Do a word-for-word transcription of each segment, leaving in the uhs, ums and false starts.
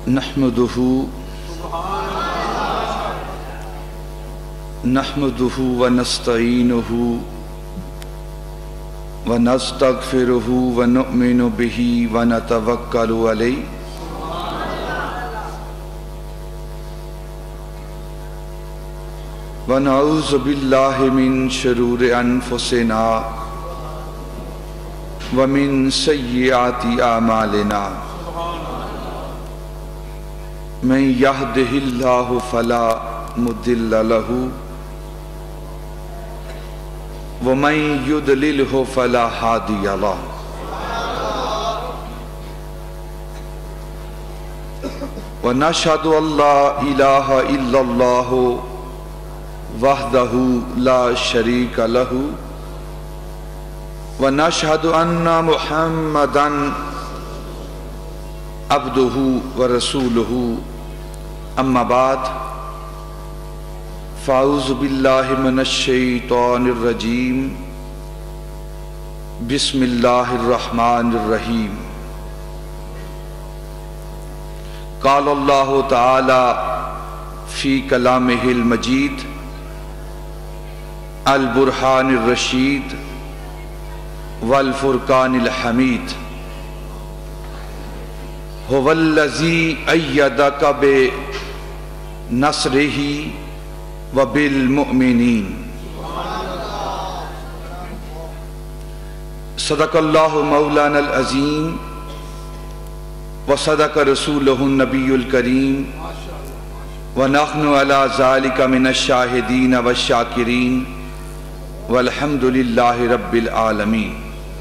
نحمدہ نحمدہ ونستعینہ ونستغفرہ ونؤمن بہ ونتوکل علیہ ونعوذ باللہ من شرور انفسنا ومن سیئات اعمالنا من یہدہ اللہ فلا مضل لہ ومن یضللہ فلا ہادی لہ ونشہد ان لا الہ الا اللہ وحدہ لا شریک لہ ونشہد ان محمدا عبدہ ورسولہ اما بعد فاعوذ باللہ من الشیطان الرجیم بسم اللہ الرحمن الرحیم قال اللہ تعالی فی کلامہ المجید البرہان الرشید والفرقان الحمید هو الذی ایدک بنصرہ وبالمؤمنین صدق اللہ مولانا العظیم وصدق رسولہ النبی الکریم ونحن علی ذلک من الشاہدین والشاکرین والحمد للہ رب العالمین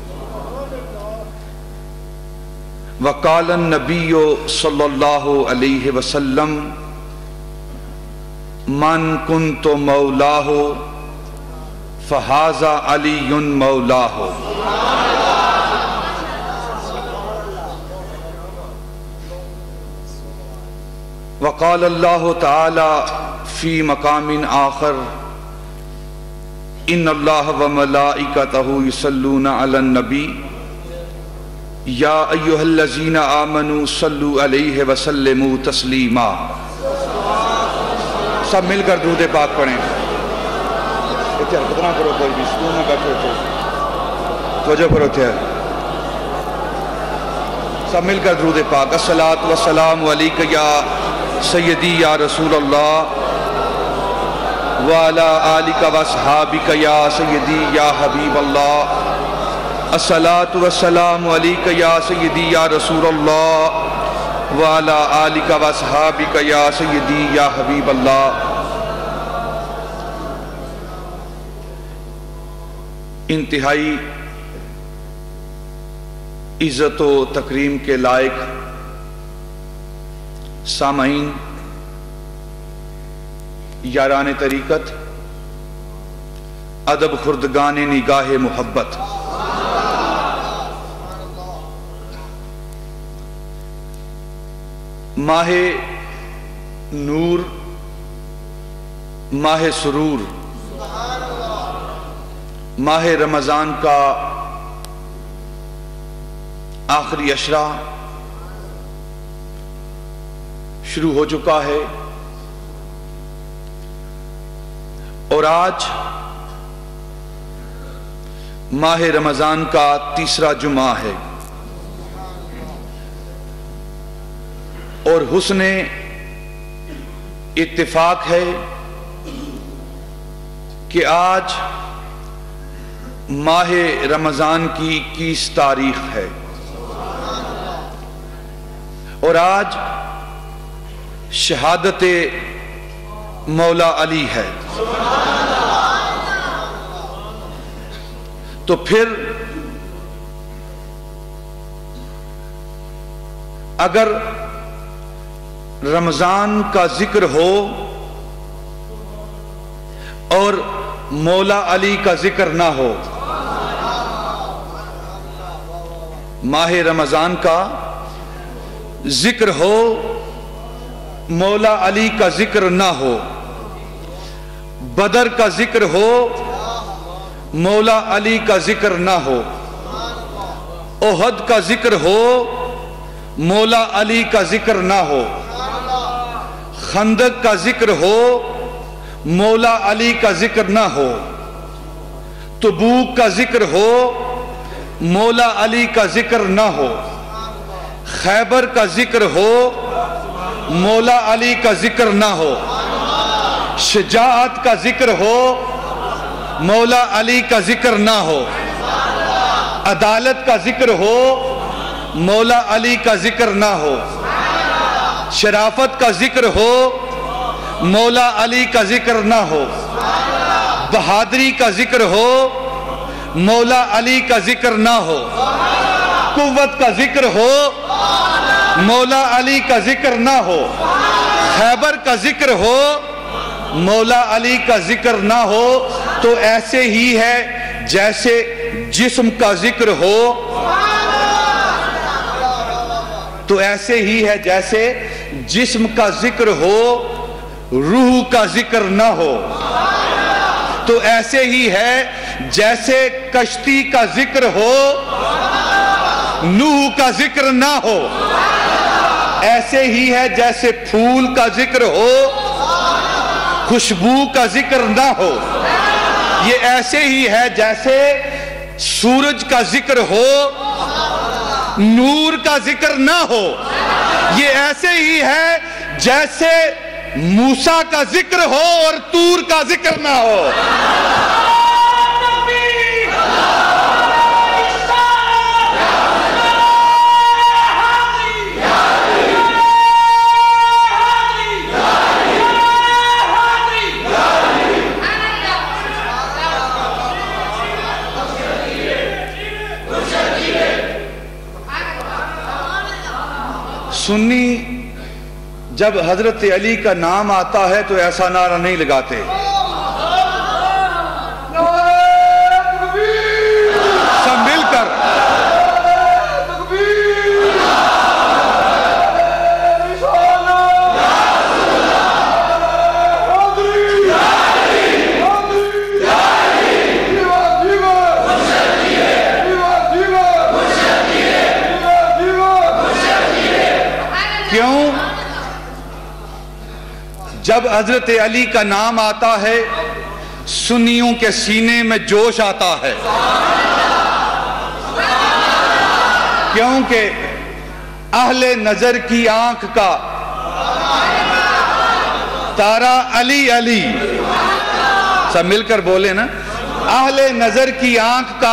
وقال النبی صلی اللہ علیہ وسلم من کنت مولاہ فہذا علی مولاہ وقال اللہ تعالی فی مقام آخر ان اللہ وملائکتہ یصلون علی النبی یا ایہا الذین آمنوا صلوا علیہ وسلموا تسلیما سب مل کر درود پاک پڑھیں اتھے حرکت نہ کرو کوئی بھی سکون میں بیٹھو تو توجہ کرو اتھے سب مل کر درود پاک الصلاۃ والسلام علیک یا سیدی یا رسول اللہ وعلی آلک واصحابک یا سیدی یا حبیب اللہ الصلاۃ والسلام علیک یا سیدی یا رسول اللہ وعلی آلک واصحابک یا سیدی یا حبیب اللہ انتہائی عزت و تکریم کے لائق سامعین یاران طریقت ادب خردگان نگاہ محبت ماہ نور ماہ سرور ماہ رمضان کا آخری عشرہ شروع ہو چکا ہے اور آج ماہ رمضان کا تیسرا جمعہ ہے اور حسن اتفاق ہے کہ آج ماہ رمضان کی اکیس تاریخ ہے اور آج شہادت مولا علی ہے تو پھر اگر رمضان کا ذکر ہو اور مولا علی کا ذکر نہ ہو، ماہ رمضان کا ذکر ہو مولا علی کا ذکر نہ ہو، بدر کا ذکر ہو مولا علی کا ذکر نہ ہو، احد کا ذکر ہو مولا علی کا ذکر نہ ہو، خندق کا ذکر ہو مولا علی کا ذکر نہ ہو، تبوک کا ذکر ہو مولا علی کا ذکر نہ ہو، خیبر کا ذکر ہو مولا علی کا ذکر نہ ہو، شجاعت کا ذکر ہو مولا علی کا ذکر نہ ہو، عدالت کا ذکر ہو مولا علی کا ذکر نہ ہو، شرافت کا ذکر ہو مولا علی کا ذکر نہ ہو، بہادری کا ذکر ہو مولا علی کا ذکر نہ ہو، قوت کا ذکر ہو مولا علی کا ذکر نہ ہو، خیبر کا ذکر ہو مولا علی کا ذکر نہ ہو، تو ایسے ہی ہے جیسے جسم کا ذکر ہو تو ایسے ہی ہے جیسے جسم کا ذکر ہو روح کا ذکر نہ ہو، تو ایسے ہی ہے جیسے کشتی کا ذکر ہو نوح کا ذکر نہ ہو، ایسے ہی ہے جیسے پھول کا ذکر ہو خوشبو کا ذکر نہ ہو، یہ ایسے ہی ہے جیسے سورج کا ذکر ہو نور کا ذکر نہ ہو، یہ ایسے ہی ہے جیسے موسیٰ کا ذکر ہو اور طور کا ذکر نہ ہو۔ سنی جب حضرت علی کا نام آتا ہے تو ایسا نعرہ نہیں لگاتے، سب مل کر کیوں؟ جب حضرت علی کا نام آتا ہے سنیوں کے سینے میں جوش آتا ہے، کیونکہ اہل نظر کی آنکھ کا تارا علی علی، سب مل کر بولے نا، اہل نظر کی آنکھ کا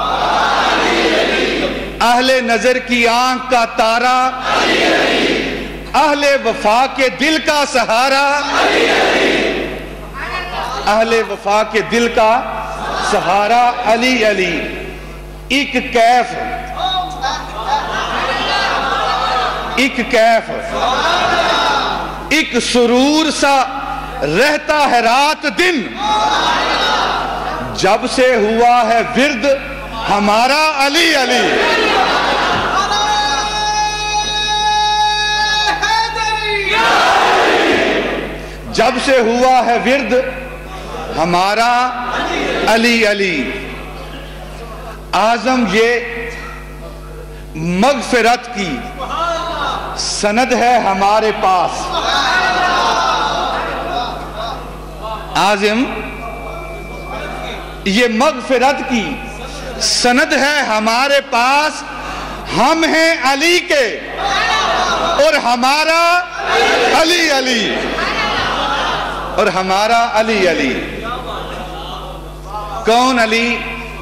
اہل نظر کی آنکھ کا تارا اہل وفا کے دل کا سہارا، اہل وفا کے دل کا سہارا علی علی، ایک کیف ایک کیف ایک سرور سا رہتا ہے رات دن، جب سے ہوا ہے ورد ہمارا علی علی، جب سے ہوا ہے ورد ہمارا علی علی۔ اعظم یہ مغفرت کی سند ہے ہمارے پاس، اعظم یہ مغفرت کی سند ہے ہمارے پاس، ہم ہیں علی کے اور ہمارا علی علی اور ہمارا علی علی۔ کون علی؟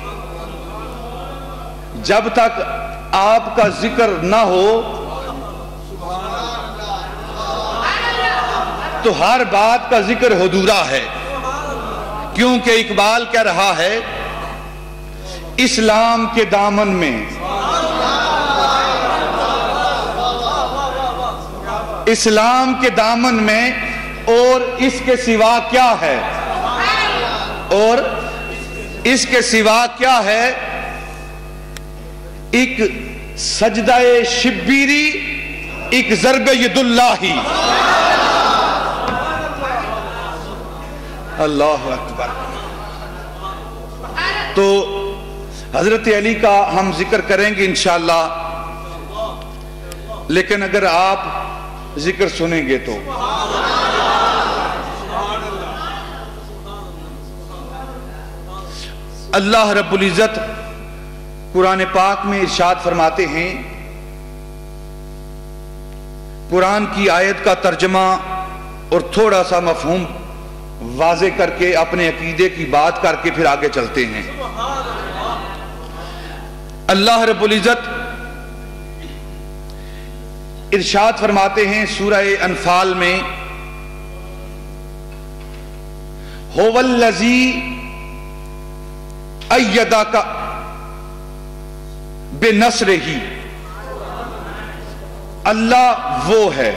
جب تک آپ کا ذکر نہ ہو تو ہر بات کا ذکر ادھورا ہے، کیونکہ اقبال کہہ رہا ہے اسلام کے دامن میں اسلام کے دامن میں اور اس کے سوا کیا ہے اور اس کے سوا کیا ہے، ایک سجدہ شبیری ایک ضرب ید اللہ، اللہ اکبر۔ تو حضرت علی کا ہم ذکر کریں گے انشاءاللہ، لیکن اگر آپ ذکر سنیں گے تو اللہ رب العزت قرآن پاک میں ارشاد فرماتے ہیں، قرآن کی آیت کا ترجمہ اور تھوڑا سا مفہوم واضح کر کے اپنے عقیدے کی بات کر کے پھر آگے چلتے ہیں۔ اللہ رب العزت ارشاد فرماتے ہیں سورہ انفال میں، هو الذی ایدک بنصرہ، اللہ وہ ہے،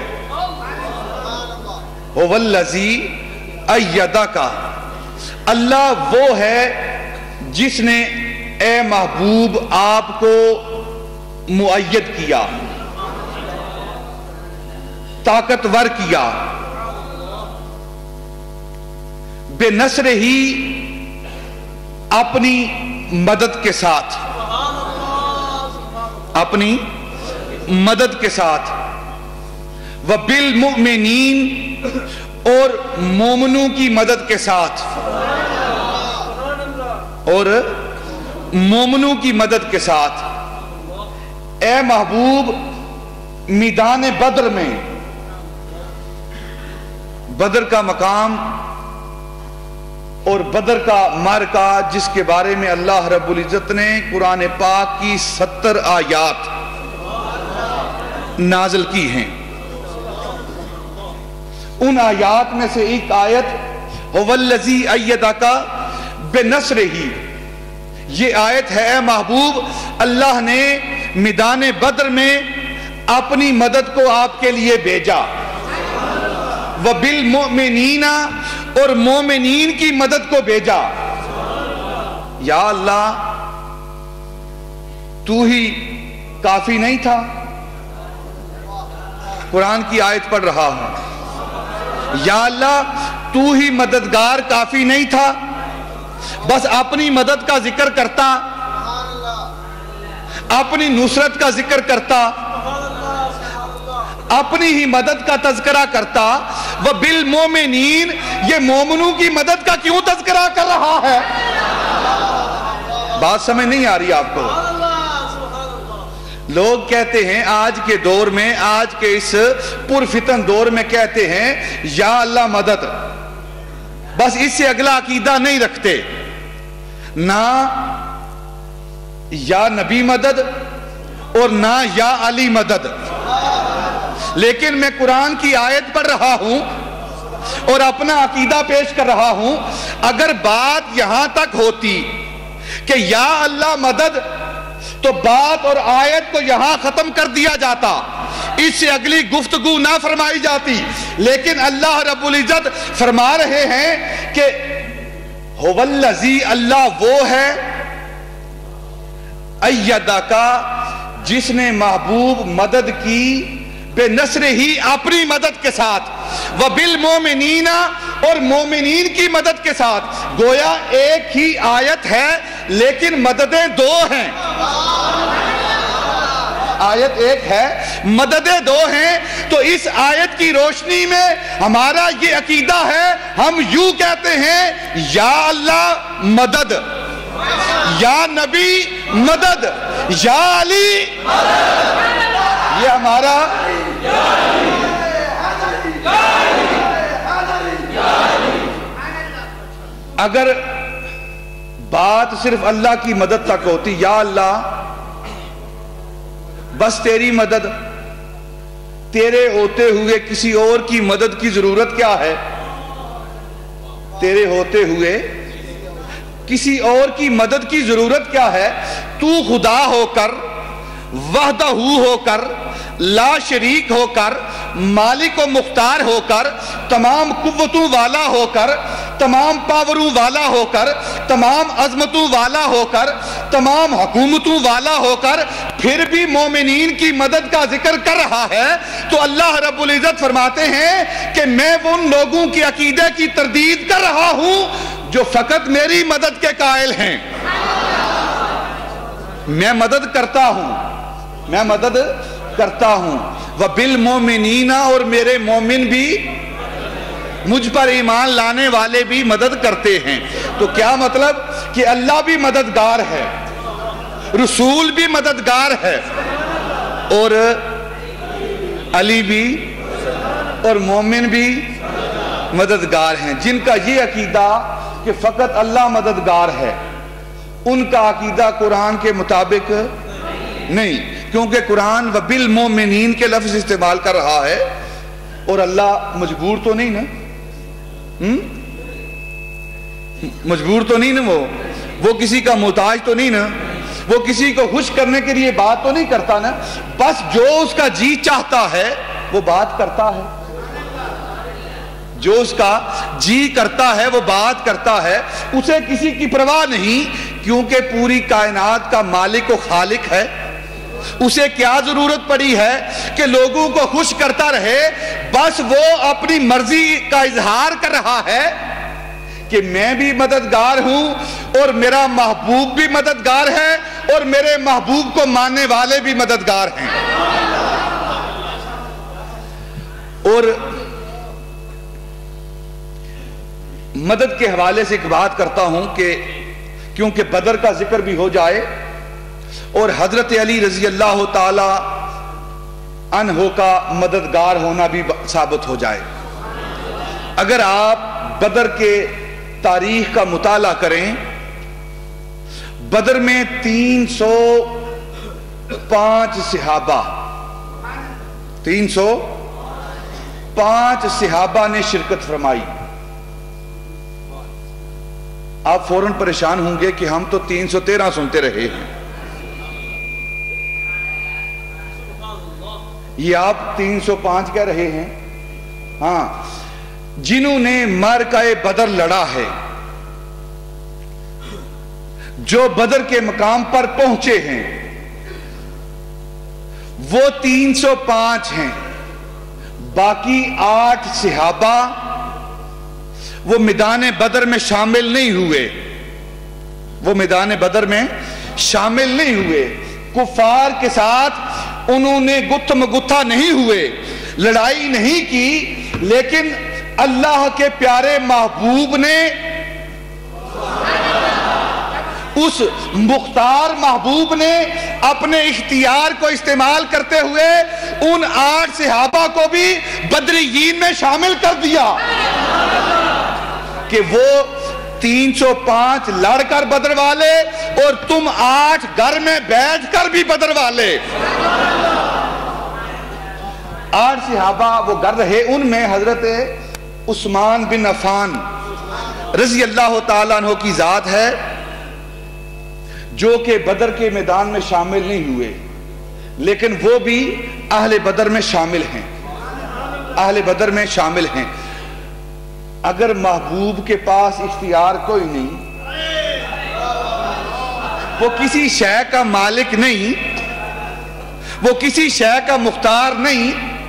هو الذی ایدک، اللہ وہ ہے جس نے اے محبوب آپ کو مؤید کیا، طاقتور کیا، بنصرہ ہی اپنی مدد کے ساتھ، اپنی مدد کے ساتھ، وبالمؤمنین اور مومنوں کی مدد کے ساتھ، اور مومنوں کی مدد کے ساتھ۔ اے محبوب میدان بدر میں، بدر کا مقام اور بدر کا معرکہ جس کے بارے میں اللہ رب العزت نے قرآن پاک کی ستر آیات نازل کی ہیں، ان آیات میں سے ایک آیت هو الذی ایدک بنصرہ، یہ آیت ہے اے محبوب اللہ نے میدان بدر میں اپنی مدد کو آپ کے لیے بھیجا، وبالمؤمنین اور مومنین کی مدد کو بھیجا۔ یا اللہ تو ہی کافی نہیں تھا؟ قرآن کی آیت پڑھ رہا ہوں، یا اللہ تو ہی مددگار کافی نہیں تھا؟ بس اپنی مدد کا ذکر کرتا، اپنی نصرت کا ذکر کرتا، اپنی ہی مدد کا تذکرہ کرتا، وبالمؤمنین یہ مومنوں کی مدد کا کیوں تذکرہ کر رہا ہے؟ بات سمجھ نہیں آ رہی آپ کو؟ لوگ کہتے ہیں آج کے دور میں، آج کے اس پرفتن دور میں کہتے ہیں یا اللہ مدد، بس اس سے اگلا عقیدہ نہیں رکھتے، نہ یا نبی مدد اور نہ یا علی مدد۔ لیکن میں قرآن کی آیت پڑھ رہا ہوں اور اپنا عقیدہ پیش کر رہا ہوں، اگر بات یہاں تک ہوتی کہ یا اللہ مدد تو بات اور آیت کو یہاں ختم کر دیا جاتا، اس سے اگلی گفتگو نہ فرمائی جاتی، لیکن اللہ رب العزت فرما رہے ہیں کہ هو الذی، اللہ وہ ہے، ایدک جس نے محبوب مدد کی، بنصرہ ہی اپنی مدد کے ساتھ، وبالمؤمنین اور مومنین کی مدد کے ساتھ۔ گویا ایک ہی آیت ہے لیکن مددیں دو ہیں، آیت ایک ہے مددیں دو ہیں۔ تو اس آیت کی روشنی میں ہمارا یہ عقیدہ ہے، ہم یوں کہتے ہیں یا اللہ مدد، یا نبی مدد، یا علی مدد، یہ ہمارا اگر بات صرف اللہ کی مدد تک ہوتی، یا اللہ بس تیری مدد، تیرے ہوتے ہوئے کسی اور کی مدد کی ضرورت کیا ہے؟ تیرے ہوتے ہوئے کسی اور کی مدد کی ضرورت کیا ہے؟ تو خدا ہو کر، وحدہ ہو کر، لا شریک ہو کر، مالک و مختار ہو کر، تمام قوتوں والا ہو کر، تمام پاوروں والا ہو کر، تمام عظمتوں والا ہو کر، تمام حکومتوں والا ہو کر، پھر بھی مومنین کی مدد کا ذکر کر رہا ہے، تو اللہ رب العزت فرماتے ہیں کہ میں ان لوگوں کی عقیدے کی تردید کر رہا ہوں جو فقط میری مدد کے قائل ہیں۔ میں مدد کرتا ہوں، میں مدد کرتا ہوں وَبِالْمُؤْمِنِينَ اور میرے مومن بھی مجھ پر ایمان لانے والے بھی مدد کرتے ہیں. تو کیا مطلب کہ اللہ بھی مددگار ہے, رسول بھی مددگار ہے, اور علی بھی اور مومن بھی مددگار ہیں. جن کا یہ عقیدہ کہ فقط اللہ مددگار ہے, ان کا عقیدہ قرآن کے مطابق نہیں, کیونکہ قرآن وَبِالْمُؤْمِنِينَ کے لفظ استعمال کر رہا ہے, اور اللہ مجبور تو نہیں نا, مجبور تو نہیں نا, وہ وہ کسی کا محتاج تو نہیں نا, وہ کسی کو خوش کرنے کے لیے بات تو نہیں کرتا نا, بس جو اس کا جی چاہتا ہے وہ بات کرتا ہے, جو اس کا جی کرتا ہے وہ بات کرتا ہے, اسے کسی کی پرواہ نہیں, کیونکہ پوری کائنات کا مالک و خالق ہے. اسے کیا ضرورت پڑی ہے کہ لوگوں کو خوش کرتا رہے, بس وہ اپنی مرضی کا اظہار کر رہا ہے کہ میں بھی مددگار ہوں اور میرا محبوب بھی مددگار ہے اور میرے محبوب کو ماننے والے بھی مددگار ہیں. اور مدد کے حوالے سے ایک بات کرتا ہوں کہ کیونکہ بدر کا ذکر بھی ہو جائے اور حضرت علی رضی اللہ تعالی عنہ کا مددگار ہونا بھی ثابت ہو جائے. اگر آپ بدر کے تاریخ کا مطالعہ کریں, بدر میں تین سو پانچ صحابہ تین سو پانچ صحابہ نے شرکت فرمائی. آپ فوراً پریشان ہوں گے کہ ہم تو تین سو تیرہ سنتے رہے ہیں, یہ آپ تین سو پانچ کہہ رہے ہیں. ہاں, جنہوں نے معرکہ بدر لڑا ہے, جو بدر کے مقام پر پہنچے ہیں, وہ تین سو پانچ ہیں. باقی آٹھ صحابہ وہ میدان بدر میں شامل نہیں ہوئے, وہ میدان بدر میں شامل نہیں ہوئے. کفار کے ساتھ انہوں نے گتھ مگتھا نہیں ہوئے, لڑائی نہیں کی, لیکن اللہ کے پیارے محبوب نے اس مختار محبوب نے اپنے اختیار کو استعمال کرتے ہوئے ان آٹھ صحابہ کو بھی بدریین میں شامل کر دیا کہ وہ تین سو پانچ لڑ کر بدر والے اور تم آٹھ گھر میں بیٹھ کر بھی بدر والے. آٹھ صحابہ وہ گھر رہے, ان میں حضرت عثمان بن عفان رضی اللہ تعالیٰ عنہ کی ذات ہے, جو کہ بدر کے میدان میں شامل نہیں ہوئے, لیکن وہ بھی اہل بدر میں شامل ہیں, اہل بدر میں شامل ہیں. اگر محبوب کے پاس اختیار کوئی نہیں, وہ کسی شے کا مالک نہیں, وہ کسی شے کا مختار نہیں,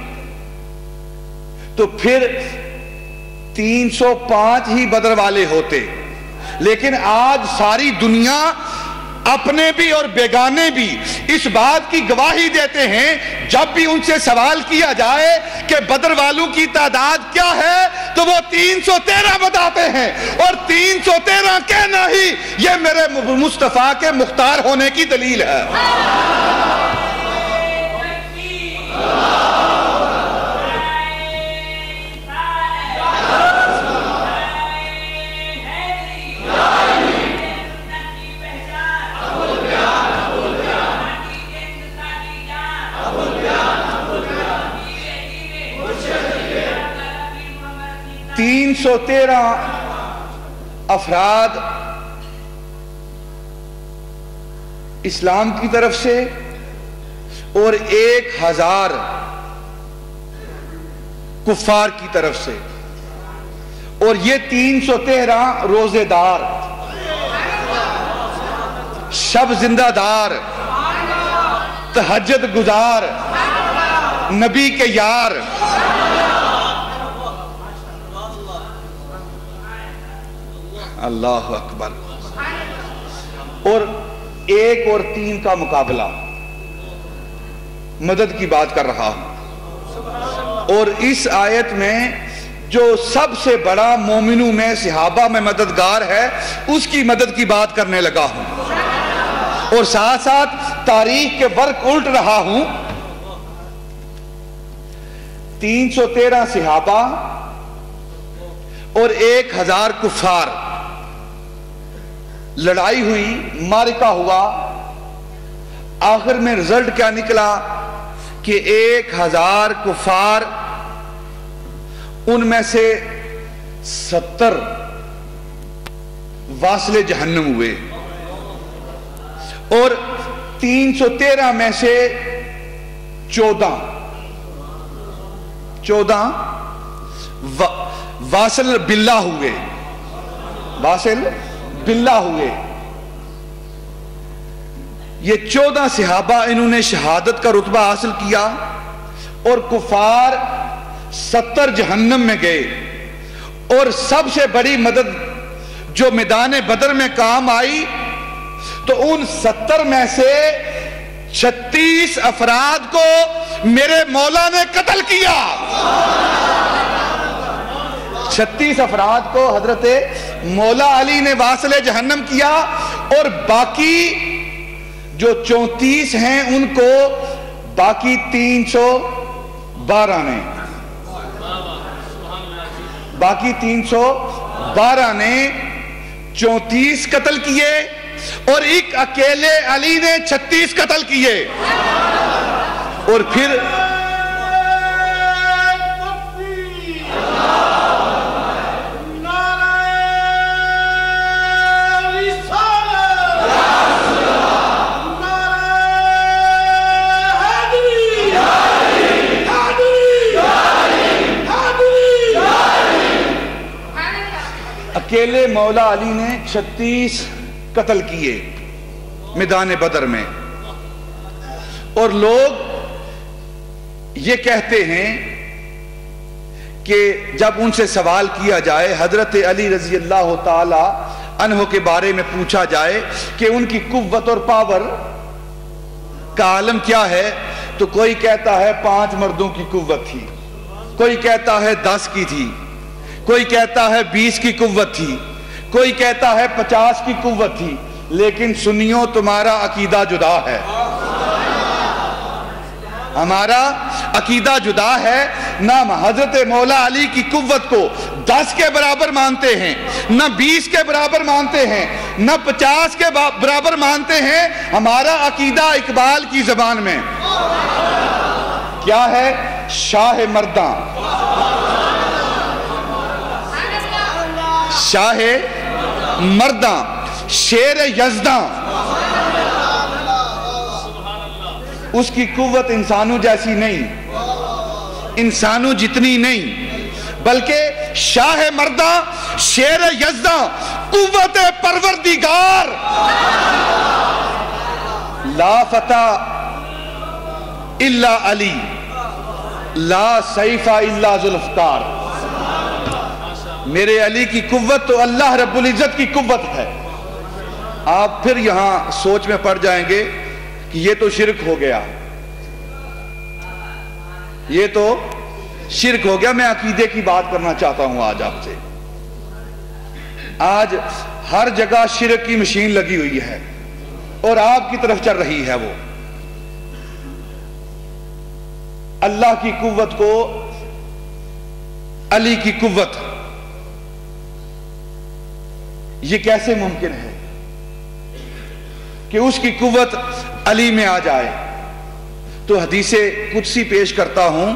تو پھر تین سو پانچ ہی بدر والے ہوتے. لیکن آج ساری دنیا, اپنے بھی اور بیگانے بھی, اس بات کی گواہی دیتے ہیں جب بھی ان سے سوال کیا جائے کہ بدر والوں کی تعداد کیا ہے, تو وہ تین سو تیرہ بتاتے ہیں, اور تین سو تیرہ کہنا ہی یہ میرے مصطفیٰ کے مختار ہونے کی دلیل ہے. تین سو تیرہ افراد اسلام کی طرف سے اور ایک ہزار کفار کی طرف سے, اور یہ تین سو تیرہ روزے دار, شب زندہ دار, تہجد گزار, نبی کے یار. اللہ اکبر. اور ایک اور تین کا مقابلہ, مدد کی بات کر رہا ہوں. اور اس آیت میں جو سب سے بڑا مومنوں میں صحابہ میں مددگار ہے اس کی مدد کی بات کرنے لگا ہوں، اور ساتھ ساتھ تاریخ کے برق الٹ رہا ہوں۔ تین سو تیرہ صحابہ اور ایک ہزار کفار، لڑائی ہوئی، معرکہ ہوا، آخر میں رزلٹ کیا نکلا کہ ایک ہزار کفار، ان میں سے ستر واصل جہنم ہوئے، اور تین سو تیرہ میں سے چودہ چودہ واصل باللہ ہوئے، واصل باللہ ہوئے۔ یہ چودہ صحابہ انہوں نے شہادت کا رتبہ حاصل کیا، اور کفار ستر جہنم میں گئے۔ اور سب سے بڑی مدد جو میدان بدر میں کام آئی تو ان ستر میں سے چھتیس افراد کو میرے مولا نے قتل کیا۔ چھتیس افراد کو حضرت مولا علی نے واصل جہنم کیا، اور باقی جو چونتیس ہیں ان کو باقی تین سو بارہ نے باقی تین سو بارہ نے چونتیس قتل کیے، اور ایک اکیلے علی نے چھتیس قتل کیے۔ اور پھر اکیلے مولا علی نے چھتیس قتل کیے میدان بدر میں۔ اور لوگ یہ کہتے ہیں کہ جب ان سے سوال کیا جائے، حضرت علی رضی اللہ تعالی عنہ کے بارے میں پوچھا جائے کہ ان کی قوت اور پاور کا عالم کیا ہے، تو کوئی کہتا ہے پانچ مردوں کی قوت تھی، کوئی کہتا ہے دس کی تھی، کوئی کہتا ہے بیس کی قوت تھی، کوئی کہتا ہے پچاس کی قوت تھی۔ لیکن سنیوں، تمہارا عقیدہ جدا ہے، ہمارا عقیدہ جدا ہے۔ نہ حضرت مولا علی کی قوت کو دس کے برابر مانتے ہیں، نہ بیس کے برابر مانتے ہیں، نہ پچاس کے برابر مانتے ہیں۔ ہمارا عقیدہ اقبال کی زبان میں کیا ہے؟ شاہ مرداں، شاہ مرداں، شیر یزداں۔ اس کی قوت انسانوں جیسی نہیں، انسانوں جتنی نہیں، بلکہ شاہ مرداں، شیر یزداں، قوت پروردگار۔ لا فتح الا علی، لا سیف الا ذوالفقار۔ میرے علی کی قوت تو اللہ رب العزت کی قوت ہے۔ آپ پھر یہاں سوچ میں پڑ جائیں گے کہ یہ تو شرک ہو گیا، یہ تو شرک ہو گیا۔ میں عقیدے کی بات کرنا چاہتا ہوں آج آپ سے۔ آج ہر جگہ شرک کی مشین لگی ہوئی ہے اور آپ کی طرف چل رہی ہے۔ وہ اللہ کی قوت کو علی کی قوت، یہ کیسے ممکن ہے کہ اس کی قوت علی میں آ جائے؟ تو حدیث قدسی پیش کرتا ہوں۔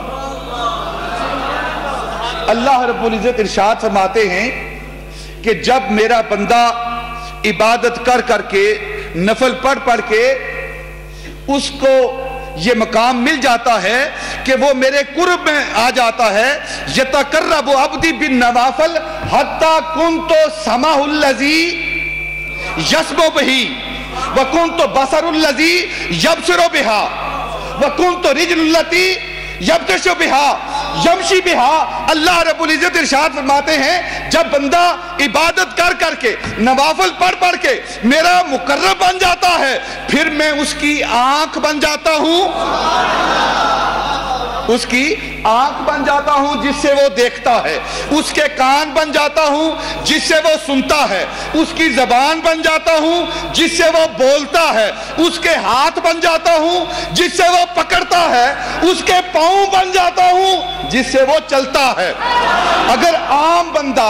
اللہ رب العزت ارشاد فرماتے ہیں کہ جب میرا بندہ عبادت کر کر کے، نفل پڑھ پڑھ کے اس کو یہ مقام مل جاتا ہے کہ وہ میرے قرب میں آ جاتا ہے، یتقرب عبدی بالنوافل حتی کنت سمع الذی یسمع بہ وکنت بصر الذی یبصر بہا وکنت رجل التی یبطش بہا یمشی بہا۔ اللہ رب العزت ارشاد فرماتے ہیں جب بندہ عبادت کر کر کے، نوافل پڑھ پڑھ کے میرا مقرب بن جاتا ہے، پھر میں اس کی آنکھ بن جاتا ہوں، اس کی آنکھ بن جاتا ہوں جس سے وہ دیکھتا ہے، اس کے کان بن جاتا ہوں جس سے وہ سنتا ہے، اس کی زبان بن جاتا ہوں جس سے وہ بولتا ہے، اس کے ہاتھ بن جاتا ہوں جس سے وہ پکڑتا ہے، اس کے پاؤں بن جاتا ہوں جس سے وہ چلتا ہے۔ اگر عام بندہ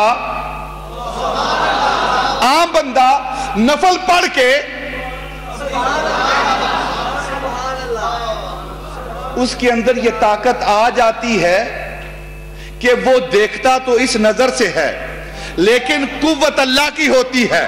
عام بندہ نفل پڑھ کے اس کے اندر یہ طاقت آ جاتی ہے کہ وہ دیکھتا تو اس نظر سے ہے لیکن قوت اللہ کی ہوتی ہے۔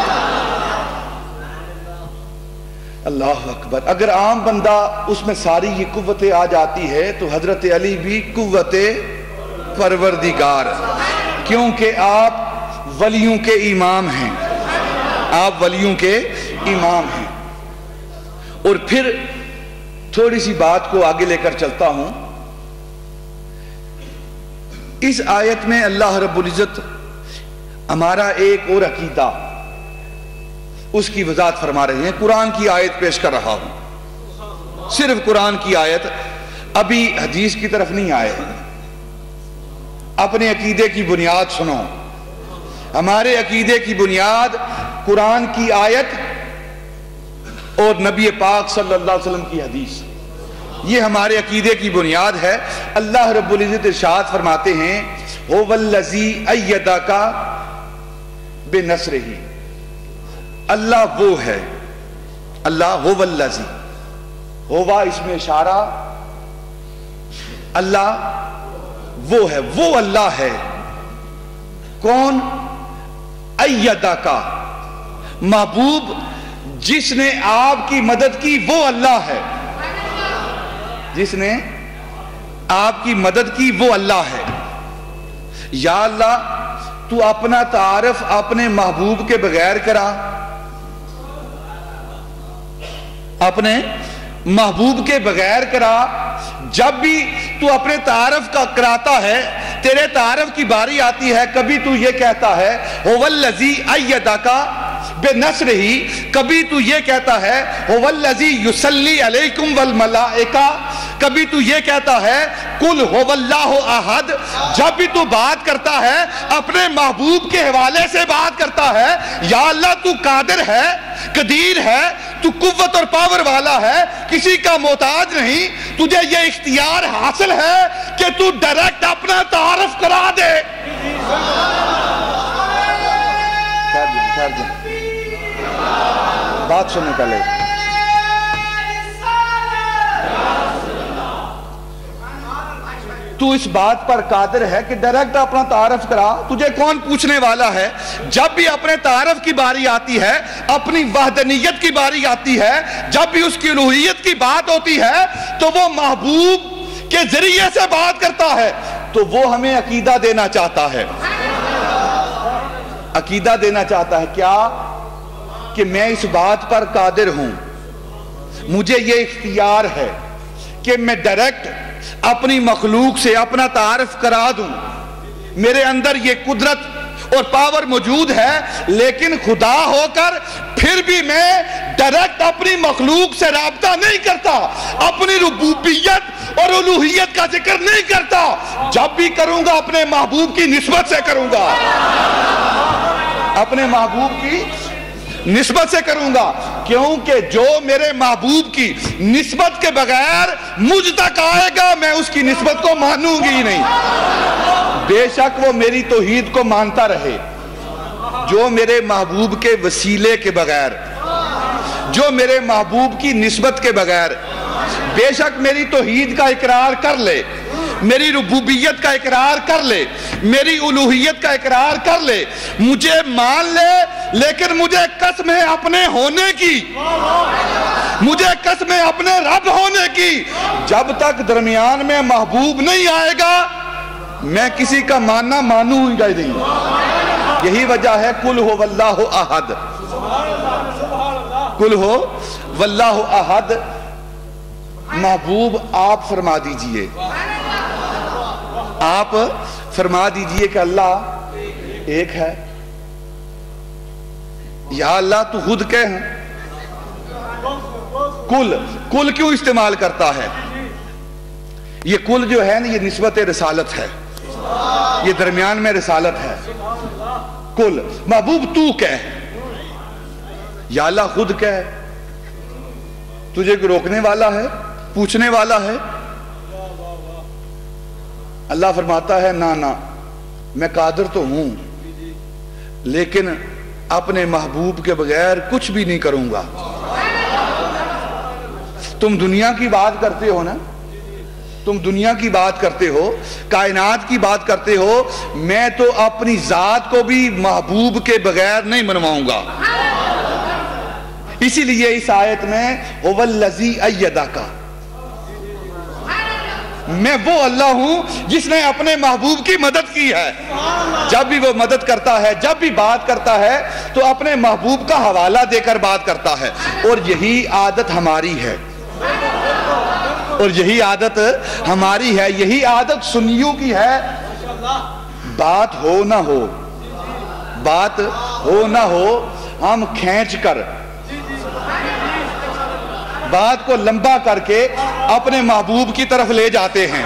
اللہ اکبر۔ اگر عام بندہ اس میں ساری یہ قوتیں آ جاتی ہے تو حضرت علی بھی قوت پروردگار، کیونکہ آپ ولیوں کے امام ہیں، آپ ولیوں کے امام ہیں۔ اور پھر تھوڑی سی بات کو آگے لے کر چلتا ہوں۔ اس آیت میں اللہ رب العزت ہمارا ایک اور عقیدہ اس کی وضاحت فرما رہے ہیں۔ قرآن کی آیت پیش کر رہا ہوں، صرف قرآن کی آیت، ابھی حدیث کی طرف نہیں آئے۔ اپنے عقیدے کی بنیاد سنو۔ ہمارے عقیدے کی بنیاد قرآن کی آیت اور نبی پاک صلی اللہ علیہ وسلم کی حدیث، یہ ہمارے عقیدے کی بنیاد ہے۔ اللہ رب العزت ارشاد فرماتے ہیں هو الذی ایدک بنصرہ، اللہ وہ ہے، اللہ هو الذی، ہوا اس میں اشارہ، اللہ وہ ہے، وہ اللہ ہے۔ کون؟ ایدک، محبوب جس نے آپ کی مدد کی وہ اللہ ہے، جس نے آپ کی مدد کی وہ اللہ ہے۔ یا اللہ تو اپنا تعارف اپنے محبوب کے بغیر کرا، اپنے محبوب کے بغیر کرا۔ جب بھی تو اپنے تعارف کا کراتا ہے، تیرے تعارف کی باری آتی ہے، کبھی تو یہ کہتا ہے هو الذی ایدک بنصرہ، کبھی تو یہ کہتا ہے هو الذی یصلی علیکم والملائکہ، کبھی تو یہ کہتا ہے قل هو اللہ احد۔ جب بھی تو بات کرتا ہے اپنے محبوب کے حوالے سے بات کرتا ہے۔ یا اللہ تو قادر ہے، قدیر ہے، تو قوت اور پاور والا ہے، کسی کا محتاج نہیں، تجھے یہ اختیار حاصل ہے کہ تو ڈائریکٹ اپنا تعارف کرا دے۔ بات سننے کا لے، تو اس بات پر قادر ہے کہ ڈائریکٹ اپنا تعارف کرا، تجھے کون پوچھنے والا ہے؟ جب بھی اپنے تعارف کی باری آتی ہے، اپنی وحدانیت کی باری آتی ہے، جب بھی اس کی الوہیت کی بات ہوتی ہے تو وہ محبوب کے ذریعے سے بات کرتا ہے، تو وہ ہمیں عقیدہ دینا چاہتا ہے۔ عقیدہ دینا چاہتا ہے کیا؟ کہ میں اس بات پر قادر ہوں، مجھے یہ اختیار ہے کہ میں ڈائریکٹ اپنی مخلوق سے اپنا تعارف کرا دوں، میرے اندر یہ قدرت اور پاور موجود ہے، لیکن خدا ہو کر پھر بھی میں ڈائریکٹ اپنی مخلوق سے رابطہ نہیں کرتا، اپنی ربوبیت اور الوہیت کا ذکر نہیں کرتا۔ جب بھی کروں گا اپنے محبوب کی نسبت سے کروں گا، اپنے محبوب کی نسبت سے کروں گا، کیونکہ جو میرے محبوب کی نسبت کے بغیر مجھ تک آئے گا میں اس کی نسبت کو مانوں گی ہی نہیں، بے شک وہ میری توحید کو مانتا رہے۔ جو میرے محبوب کے وسیلے کے بغیر، جو میرے محبوب کی نسبت کے بغیر بے شک میری توحید کا اقرار کر لے، میری ربوبیت کا اقرار کر لے، میری الوہیت کا اقرار کر لے، مجھے مان لے، لیکن مجھے قسم ہے اپنے ہونے کی، مجھے قسم ہے اپنے رب ہونے کی، جب تک درمیان میں محبوب نہیں آئے گا میں کسی کا ماننا مانوں گا نہیں۔ یہی وجہ ہے قل ہو واللہ احد، قل ہو واللہ احد۔ محبوب آپ فرما دیجئے، آپ فرما دیجئے کہ اللہ ایک ہے۔ یا اللہ تو خود کہہ، کل کل کیوں استعمال کرتا ہے؟ یہ کل جو ہے نا یہ نسبت رسالت ہے، یہ درمیان میں رسالت ہے. کل محبوب تو کہہ، یا اللہ خود کہہ. تجھے کوئی روکنے والا ہے، پوچھنے والا ہے؟ اللہ فرماتا ہے نا نا میں قادر تو ہوں لیکن اپنے محبوب کے بغیر کچھ بھی نہیں کروں گا. تم دنیا کی بات کرتے ہو نا، تم دنیا کی بات کرتے ہو، کائنات کی بات کرتے ہو، میں تو اپنی ذات کو بھی محبوب کے بغیر نہیں منواؤں گا. اسی لیے اس آیت میں هو الذی ایدک، میں وہ اللہ ہوں جس نے اپنے محبوب کی مدد کی ہے. جب بھی وہ مدد کرتا ہے، جب بھی بات کرتا ہے تو اپنے محبوب کا حوالہ دے کر بات کرتا ہے. اور یہی عادت ہماری ہے، اور یہی عادت ہماری ہے، یہی عادت سنیوں کی ہے. بات ہو نہ ہو، بات ہو نہ ہو، ہم کھینچ کر بات کو لمبا کر کے اپنے محبوب کی طرف لے جاتے ہیں.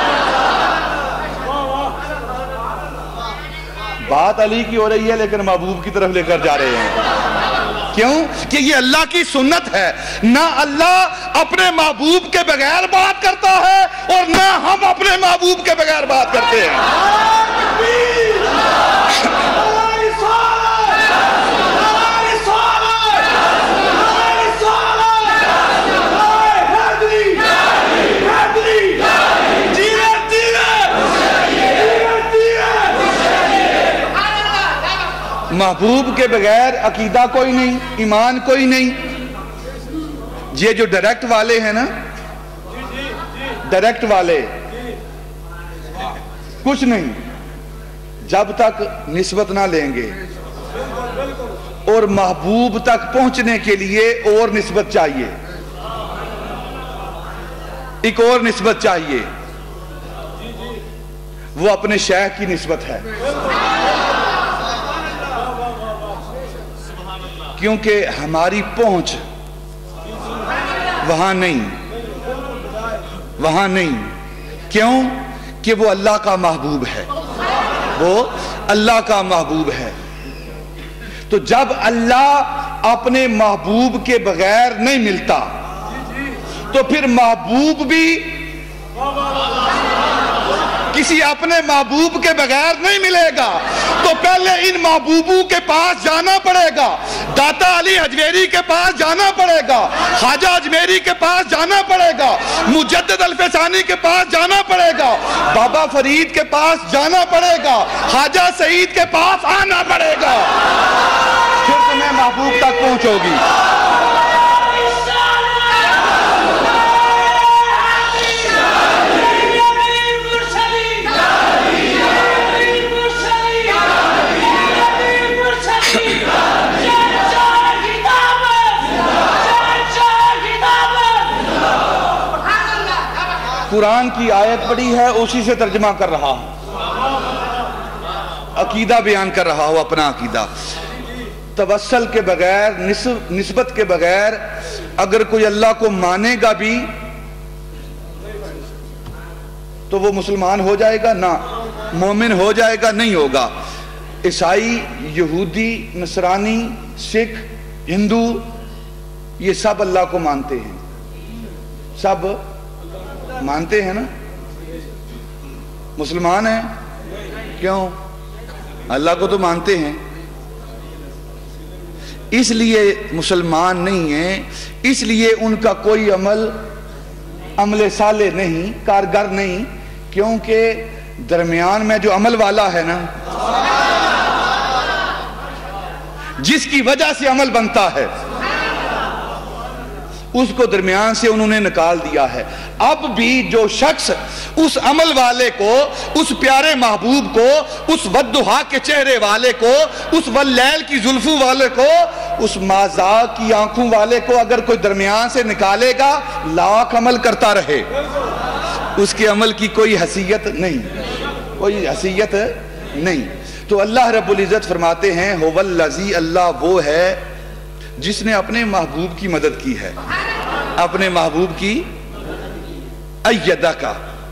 بات علی کی ہو رہی ہے لیکن محبوب کی طرف لے کر جا رہے ہیں. کیوں؟ کہ یہ اللہ کی سنت ہے. نہ اللہ اپنے محبوب کے بغیر بات کرتا ہے اور نہ ہم اپنے محبوب کے بغیر بات کرتے ہیں. محبوب کے بغیر عقیدہ کوئی نہیں، ایمان کوئی نہیں. یہ جو ڈائریکٹ والے ہیں نا، ڈائریکٹ والے کچھ نہیں جب تک نسبت نہ لیں گے. اور محبوب تک پہنچنے کے لیے اور نسبت چاہیے، ایک اور نسبت چاہیے. وہ اپنے شیخ کی نسبت ہے. کیونکہ ہماری پہنچ وہاں نہیں، وہاں نہیں. کیوں؟ کہ وہ اللہ کا محبوب ہے، وہ اللہ کا محبوب ہے. تو جب اللہ اپنے محبوب کے بغیر نہیں ملتا تو پھر محبوب بھی کسی اپنے محبوب کے بغیر نہیں ملے گا. تو پہلے ان محبوبوں کے پاس جانا پڑے گا. داتا علی حجویری کے پاس جانا پڑے گا، خواجہ اجمیری کے پاس جانا پڑے گا، مجدد الفسانی کے پاس جانا پڑے گا، بابا فرید کے پاس جانا پڑے گا، خواجہ سعید کے پاس آنا پڑے گا. پھر تمہیں محبوب تک پہنچو گی. قرآن کی آیت پڑھی ہے، اسی سے ترجمہ کر رہا ہوں، عقیدہ بیان کر رہا ہوں، اپنا عقیدہ. توسل کے بغیر، نسبت کے بغیر اگر کوئی اللہ کو مانے گا بھی تو وہ مسلمان ہو جائے گا؟ نہ. مومن ہو جائے گا؟ نہیں ہوگا. عیسائی، یہودی، نصرانی، سکھ، ہندو، یہ سب اللہ کو مانتے ہیں، سب مانتے ہیں نا. مسلمان ہیں کیوں؟ اللہ کو تو مانتے ہیں. اس لیے مسلمان نہیں ہیں، اس لیے ان کا کوئی عمل عمل صالح نہیں، کارگر نہیں. کیونکہ درمیان میں جو عمل والا ہے نا، جس کی وجہ سے عمل بنتا ہے، اس کو درمیان سے انہوں نے نکال دیا ہے. اب بھی جو شخص اس عمل والے کو، اس پیارے محبوب کو، اس والضحیٰ کے چہرے والے کو، اس واللیل کی زلفوں والے کو، اس مازاغ کی آنکھوں والے کو اگر کوئی درمیان سے نکالے گا، لاکھ عمل کرتا رہے، اس کے عمل کی کوئی حیثیت نہیں، کوئی حیثیت نہیں. تو اللہ رب العزت فرماتے ہیں هو الذی، اللہ وہ ہے جس نے اپنے محبوب کی مدد کی ہے، اپنے محبوب کی ایدہ کا.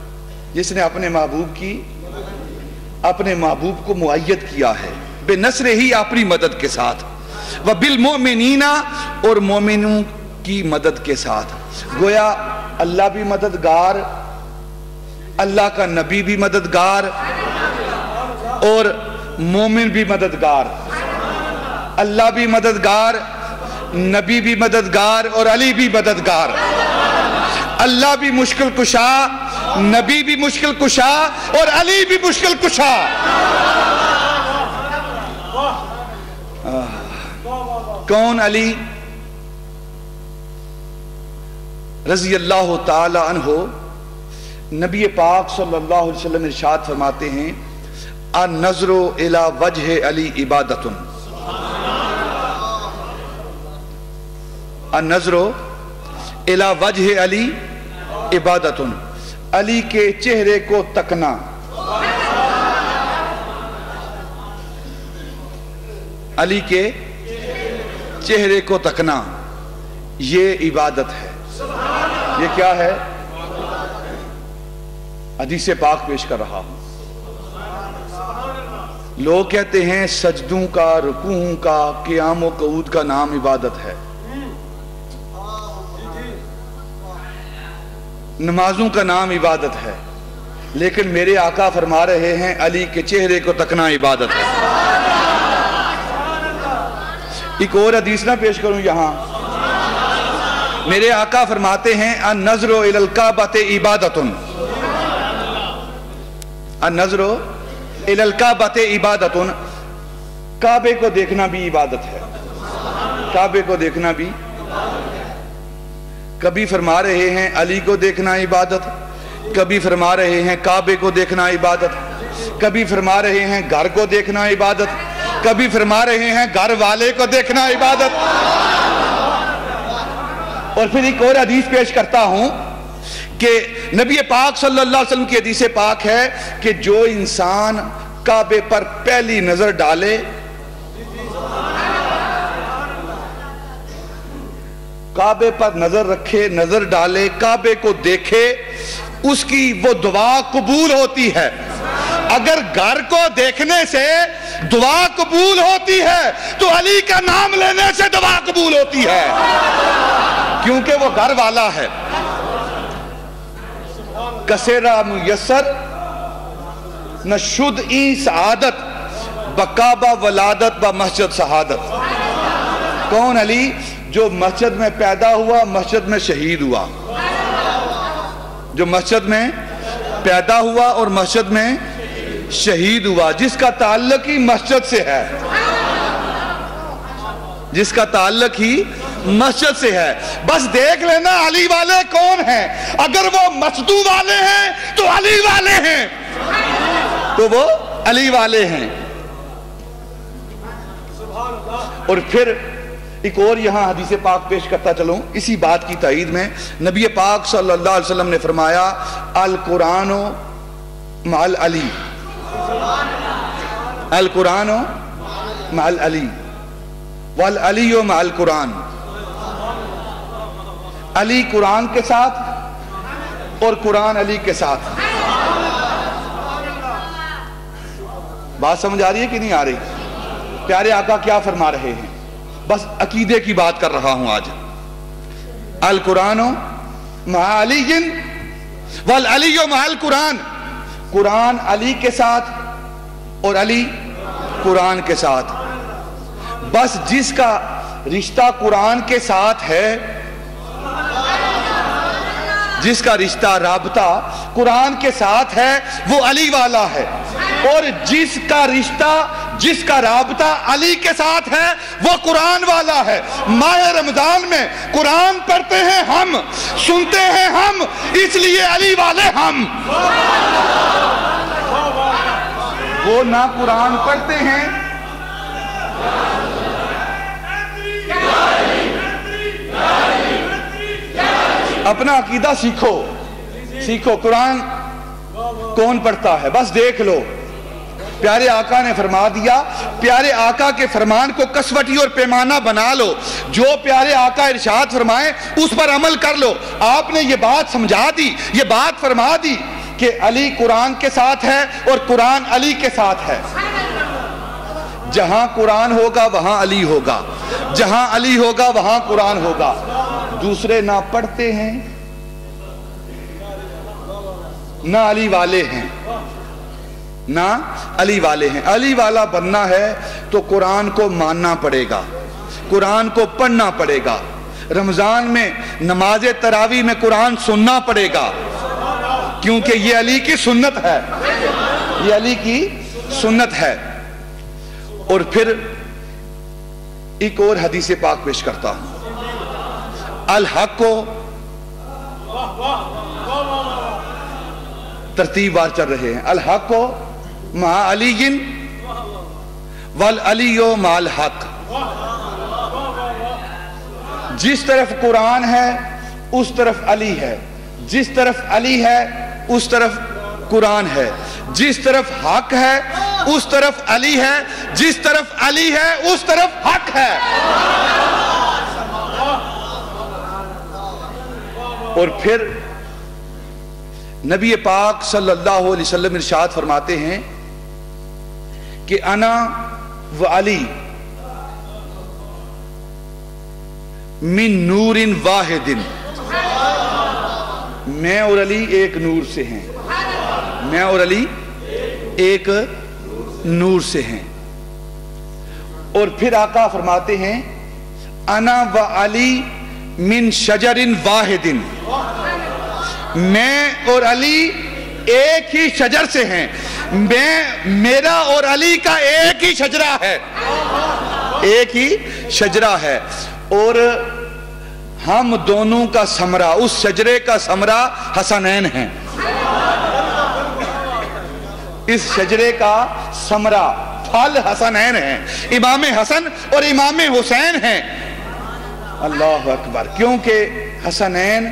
جس نے اپنے محبوب کی اپنے محبوب کو مؤید کیا ہے بے نصر ہی اپنی مدد کے ساتھ، وبالمؤمنین اور مومنوں کی مدد کے ساتھ. گویا اللہ بھی مددگار، اللہ کا نبی بھی مددگار اور مومن بھی مددگار. اللہ بھی مددگار، نبی بھی مددگار اور علی بھی مددگار. اللہ بھی مشکل کشا، نبی بھی مشکل کشا اور علی بھی مشکل کشا. کون علی رضی اللہ تعالی عنہ؟ نبی پاک صلی اللہ علیہ وسلم ارشاد فرماتے ہیں النظر الی وجہ علی عبادت، النظر الی وجہ علی عبادت، علی کے چہرے کو تکنا علی کے چہرے کو تکنا یہ عبادت ہے. یہ کیا ہے؟ حدیث پاک پیش کر رہا ہوں. لوگ کہتے ہیں سجدوں کا، رکوعوں کا، قیام و قعود کا نام عبادت ہے، نمازوں کا نام عبادت ہے، لیکن میرے آقا فرما رہے ہیں علی کے چہرے کو تکنا عبادت ہے. ایک اور حدیث نہ پیش کروں یہاں. میرے آقا فرماتے ہیں النظر الی الکعبۃ عبادۃ، النظر الی الکعبۃ عبادۃ، کعبے کو دیکھنا بھی عبادت ہے، کعبے کو دیکھنا بھی. کبھی فرما رہے ہیں علی کو دیکھنا عبادت، کبھی فرما رہے ہیں کعبے کو دیکھنا عبادت، کبھی فرما رہے ہیں گھر کو دیکھنا عبادت، کبھی فرما رہے ہیں گھر والے کو دیکھنا عبادت. اور پھر ایک اور حدیث پیش کرتا ہوں کہ نبی پاک صلی اللہ علیہ وسلم کی حدیث پاک ہے کہ جو انسان کعبے پر پہلی نظر ڈالے، کعبے پر نظر رکھے، نظر ڈالے، کعبے کو دیکھے، اس کی وہ دعا قبول ہوتی ہے. اگر گھر کو دیکھنے سے دعا قبول ہوتی ہے تو علی کا نام لینے سے دعا قبول ہوتی ہے، کیونکہ وہ گھر والا ہے. کسیرہ میسر نشد ای سعادت بکعبہ ولادت با مسجد شہادت. کون علی؟ جو مسجد میں پیدا ہوا، مسجد میں شہید ہوا، جو مسجد میں پیدا ہوا اور مسجد میں شہید ہوا، جس کا تعلق ہی مسجد سے ہے، جس کا تعلق ہی مسجد سے ہے. بس دیکھ لینا علی والے کون ہیں. اگر وہ مسجدوں والے ہیں تو علی والے ہیں، تو وہ علی والے ہیں. اور پھر ایک اور یہاں حدیث پاک پیش کرتا چلوں اسی بات کی تائید میں. نبی پاک صلی اللہ علیہ وسلم نے فرمایا القرآن مع العلی، القرآن مع العلی والعلی مع القرآن. علی قرآن کے ساتھ اور قرآن علی کے ساتھ. بات سمجھ آ رہی ہے کہ نہیں آ رہی؟ پیارے آقا کیا فرما رہے ہیں؟ بس عقیدے کی بات کر رہا ہوں آج. القرآن مع علی والعلی مع القرآن، قرآن علی کے ساتھ اور علی قرآن کے ساتھ. بس جس کا رشتہ قرآن کے ساتھ ہے، جس کا رشتہ رابطہ قرآن کے ساتھ ہے وہ علی والا ہے، اور جس کا رشتہ جس کا رابطہ علی کے ساتھ ہے وہ قرآن والا ہے. ماہ رمضان میں قرآن پڑھتے ہیں ہم، سنتے ہیں ہم، اس لیے علی والے ہم. وہ نہ قرآن پڑھتے ہیں اپنا عقیدہ سیکھو سیکھو قرآن کون پڑھتا ہے بس دیکھ لو. پیارے آقا نے فرما دیا، پیارے آقا کے فرمان کو کسوٹی اور پیمانہ بنا لو. جو پیارے آقا ارشاد فرمائیں اس پر عمل کر لو. آپ نے یہ بات سمجھا دی، یہ بات فرما دی کہ علی قرآن کے ساتھ ہے اور قرآن علی کے ساتھ ہے. جہاں قرآن ہوگا وہاں علی ہوگا, جہاں علی ہوگا وہاں قرآن ہوگا. دوسرے نہ پڑھتے ہیں نہ علی والے ہیں, نہ علی والے ہیں. علی والا بننا ہے تو قرآن کو ماننا پڑے گا, قرآن کو پڑھنا پڑے گا. رمضان میں نماز تراویح میں قرآن سننا پڑے گا, کیونکہ یہ علی کی سنت ہے, یہ علی کی سنت ہے. اور پھر ایک اور حدیث پاک پیش کرتا ہوں. الحق کو ترتیب وار چل رہے ہیں. الحق کو مع علی والعلی مع الحق. جس طرف قرآن ہے اس طرف علی ہے, جس طرف علی ہے اس طرف قرآن ہے, جس طرف حق ہے اس طرف علی ہے, جس طرف علی ہے اس طرف حق ہے. اور پھر نبی پاک صلی اللہ علیہ وسلم ارشاد فرماتے ہیں کہ انا و علی من نور واحد. میں اور علی ایک نور سے ہیں, میں اور علی ایک نور سے ہیں. اور پھر آقا فرماتے ہیں انا و علی من شجر واحد. میں اور علی ایک ہی شجر سے ہیں, میں میرا اور علی کا ایک ہی شجرہ ہے, ایک ہی شجرہ ہے. اور ہم دونوں کا ثمرہ, اس شجرے کا ثمرہ حسنین ہیں. اس شجرے کا ثمرہ پھل حسنین ہیں, امام حسن اور امام حسین ہیں. اللہ اکبر. کیونکہ حسنین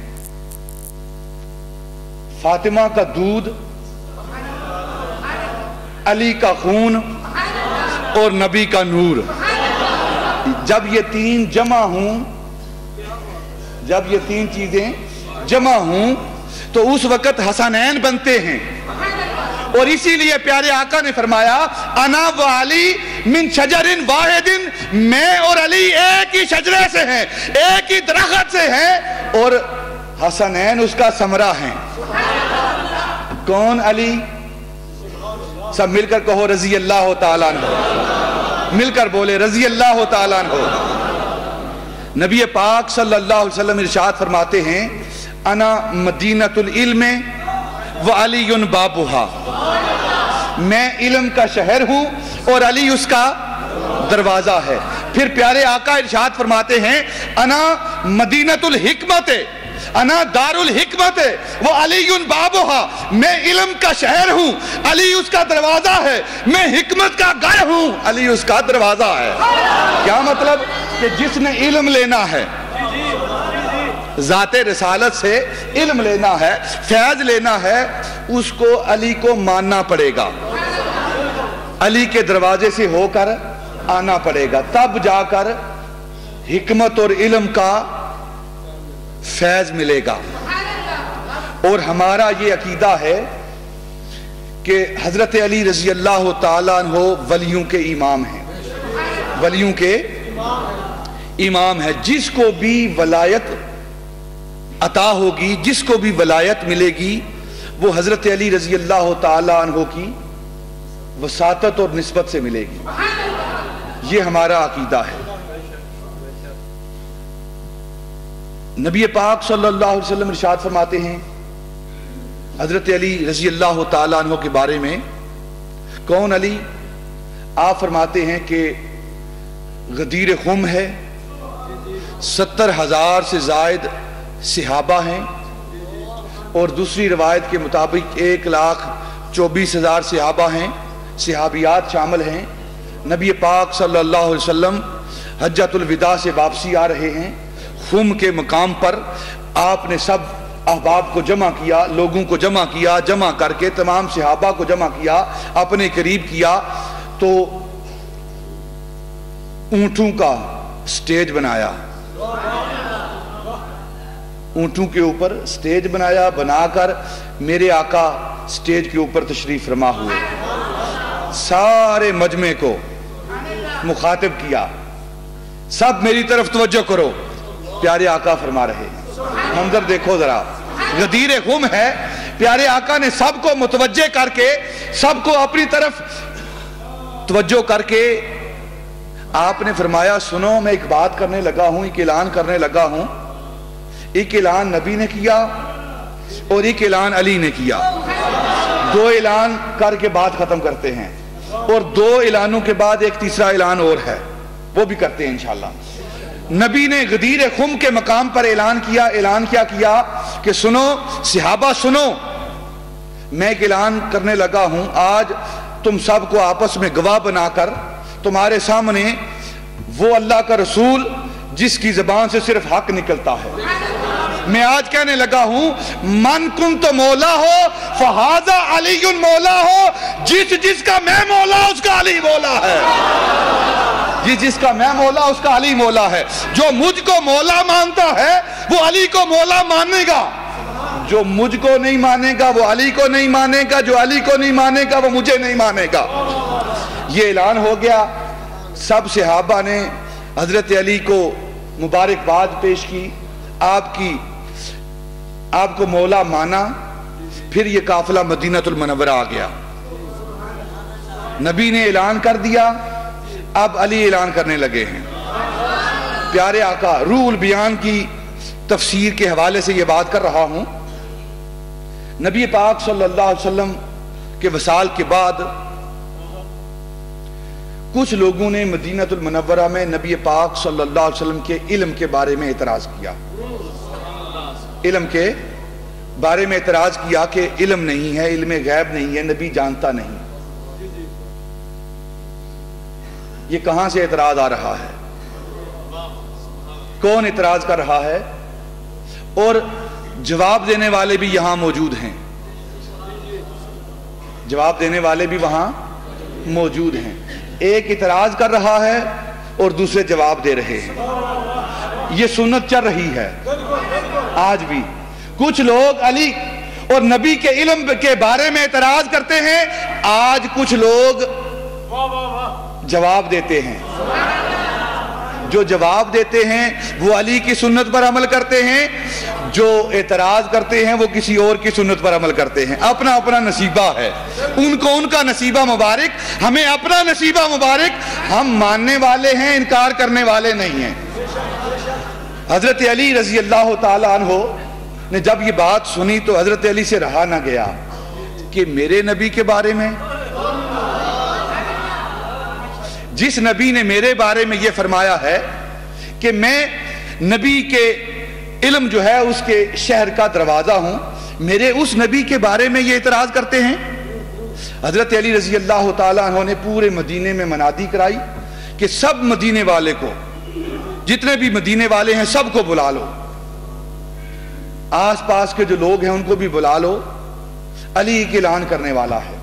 فاطمہ کا دودھ, علی کا خون اور نبی کا نور. جب یہ تین جمع ہوں, جب یہ تین چیزیں جمع ہوں تو اس وقت حسنین بنتے ہیں. اور اسی لیے پیارے آقا نے فرمایا انا و علی من شجر واحد. میں اور علی ایک ہی شجرے سے ہیں, ایک ہی درخت سے ہیں, اور حسنین اس کا ثمرہ ہیں. کون علی؟ سب مل کر کہو رضی اللہ تعالیٰ عنہ, مل کر بولے رضی اللہ تعالیٰ عنہ. نبی پاک صلی اللہ علیہ وسلم ارشاد فرماتے ہیں انا مدینۃ العلم وعلی بابھا. میں علم کا شہر ہوں اور علی اس کا دروازہ ہے. پھر پیارے آقا ارشاد فرماتے ہیں انا مدینۃ الحکمت انا دار الحکمت وہ علی بابھا. میں علم کا شہر ہوں, علی اس کا دروازہ ہے. میں حکمت کا گھر ہوں, علی اس کا دروازہ ہے. کیا مطلب؟ کہ جس نے علم لینا ہے, ذات رسالت سے علم لینا ہے, فیض لینا ہے, اس کو علی کو ماننا پڑے گا, علی کے دروازے سے ہو کر آنا پڑے گا. تب جا کر حکمت اور علم کا فیض ملے گا. اور ہمارا یہ عقیدہ ہے کہ حضرت علی رضی اللہ تعالیٰ عنہ ولیوں کے امام ہیں, ولیوں کے امام ہے. جس کو بھی ولایت عطا ہوگی, جس کو بھی ولایت ملے گی, وہ حضرت علی رضی اللہ تعالیٰ عنہ کی وساطت اور نسبت سے ملے گی. یہ ہمارا عقیدہ ہے. نبی پاک صلی اللہ علیہ وسلم ارشاد فرماتے ہیں حضرت علی رضی اللہ تعالیٰ عنہ کے بارے میں. کون علی؟ آپ فرماتے ہیں کہ غدیر خم ہے, ستر ہزار سے زائد صحابہ ہیں, اور دوسری روایت کے مطابق ایک لاکھ چوبیس ہزار صحابہ ہیں, صحابیات شامل ہیں. نبی پاک صلی اللہ علیہ وسلم حجۃ الوداع سے واپسی آ رہے ہیں. خم کے مقام پر آپ نے سب احباب کو جمع کیا, لوگوں کو جمع کیا, جمع کر کے تمام صحابہ کو جمع کیا, اپنے قریب کیا, تو اونٹوں کا سٹیج بنایا, اونٹوں کے اوپر سٹیج بنایا، بنا کر میرے آقا سٹیج کے اوپر تشریف فرما ہوئے، سارے مجمع کو مخاطب کیا، سب میری طرف توجہ کرو، پیارے آقا فرما رہے ہیں۔ منظر دیکھو ذرا، غدیر خم ہے، پیارے آقا نے سب کو متوجہ کر کے، سب کو اپنی طرف توجہ کر کے آپ نے فرمایا سنو میں ایک بات کرنے لگا ہوں، ایک اعلان کرنے لگا ہوں۔ ایک اعلان نبی نے کیا اور ایک اعلان علی نے کیا، دو اعلان کر کے بات ختم کرتے ہیں، اور دو اعلانوں کے بعد ایک تیسرا اعلان اور ہے، وہ بھی کرتے ہیں انشاءاللہ۔ نبی نے غدیر خم کے مقام پر اعلان کیا۔ اعلان کیا کیا کہ سنو صحابہ سنو، میں ایک اعلان کرنے لگا ہوں، آج تم سب کو آپس میں گواہ بنا کر تمہارے سامنے وہ اللہ کا رسول جس کی زبان سے صرف حق نکلتا ہے، میں آج کہنے لگا ہوں من کنت مولا ہو فہذا علی مولا ہو، جس جس کا میں مولا اس کا علی مولا ہے، جس جس کا میں مولا اس کا علی مولا ہے۔ جو مجھ کو مولا مانتا ہے وہ علی کو مولا مانے گا، جو مجھ کو نہیں مانے گا وہ علی کو نہیں مانے گا، جو علی کو نہیں مانے گا وہ مجھے نہیں مانے گا۔ یہ اعلان ہو گیا، سب صحابہ نے حضرت علی کو مبارکباد پیش کی، آپ کی آپ کو مولا مانا۔ پھر یہ قافلہ مدینہ المنورہ آ گیا، نبی نے اعلان کر دیا، اب علی اعلان کرنے لگے ہیں۔ پیارے آقا، روح البیان کی تفسیر کے حوالے سے یہ بات کر رہا ہوں، نبی پاک صلی اللہ علیہ وسلم کے وصال کے بعد کچھ لوگوں نے مدینہ المنورہ میں نبی پاک صلی اللہ علیہ وسلم کے علم کے بارے میں اعتراض کیا، علم کے بارے میں اعتراض کیا کہ علم نہیں ہے، علم غیب نہیں ہے، نبی جانتا نہیں۔ یہ کہاں سے اعتراض آ رہا ہے؟ کون اعتراض کر رہا ہے؟ اور جواب دینے والے بھی یہاں موجود ہیں، جواب دینے والے بھی وہاں موجود ہیں۔ ایک اعتراض کر رہا ہے اور دوسرے جواب دے رہے ہیں، یہ سنت چل رہی ہے آج بھی۔ کچھ لوگ علی اور نبی کے علم کے بارے میں اعتراض کرتے ہیں، آج کچھ لوگ جواب دیتے ہیں۔ جو جواب دیتے ہیں وہ علی کی سنت پر عمل کرتے ہیں، جو اعتراض کرتے ہیں وہ کسی اور کی سنت پر عمل کرتے ہیں۔ اپنا اپنا نصیبہ ہے، ان کو ان کا نصیبہ مبارک، ہمیں اپنا نصیبہ مبارک، ہم ماننے والے ہیں، انکار کرنے والے نہیں ہیں۔ حضرت علی رضی اللہ تعالیٰ عنہ نے جب یہ بات سنی تو حضرت علی سے رہا نہ گیا کہ میرے نبی کے بارے میں، جس نبی نے میرے بارے میں یہ فرمایا ہے کہ میں نبی کے علم جو ہے اس کے شہر کا دروازہ ہوں، میرے اس نبی کے بارے میں یہ اعتراض کرتے ہیں۔ حضرت علی رضی اللہ تعالیٰ عنہ نے پورے مدینے میں منادی کرائی کہ سب مدینے والے کو، جتنے بھی مدینے والے ہیں سب کو بلا لو، آس پاس کے جو لوگ ہیں ان کو بھی بلا لو، علی کی اعلان کرنے والا ہے۔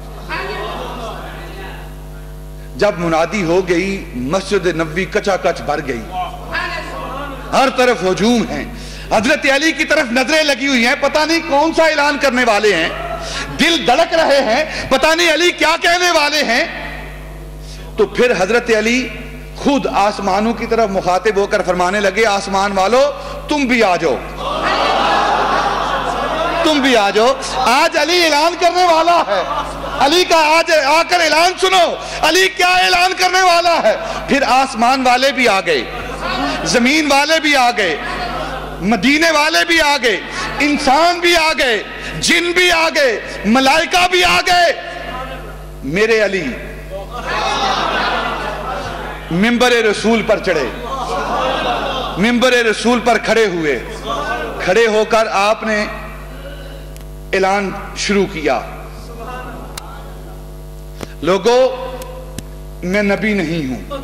جب منادی ہو گئی مسجد نبوی کچا کچ بھر گئی، ہر طرف ہجوم ہیں، حضرت علی کی طرف نظریں لگی ہوئی ہیں، پتہ نہیں کون سا اعلان کرنے والے ہیں، دل دھڑک رہے ہیں، پتہ نہیں علی کیا کہنے والے ہیں۔ تو پھر حضرت علی خود آسمانوں کی طرف مخاطب ہو کر فرمانے لگے، آسمان والو تم بھی آ جاؤ، تم بھی آ جاؤ، آج علی اعلان کرنے والا ہے، علی کا آج آ کر اعلان سنو، علی کیا اعلان کرنے والا ہے۔ پھر آسمان والے بھی آ گئے، زمین والے بھی آ گئے، مدینے والے بھی آ گئے، انسان بھی آ گئے، جن بھی آ گئے، ملائکہ بھی آ گئے۔ میرے علی منبر رسول پر چڑھے، منبر رسول پر کھڑے ہوئے، کھڑے ہو کر آپ نے اعلان شروع کیا، لوگو میں نبی نہیں ہوں،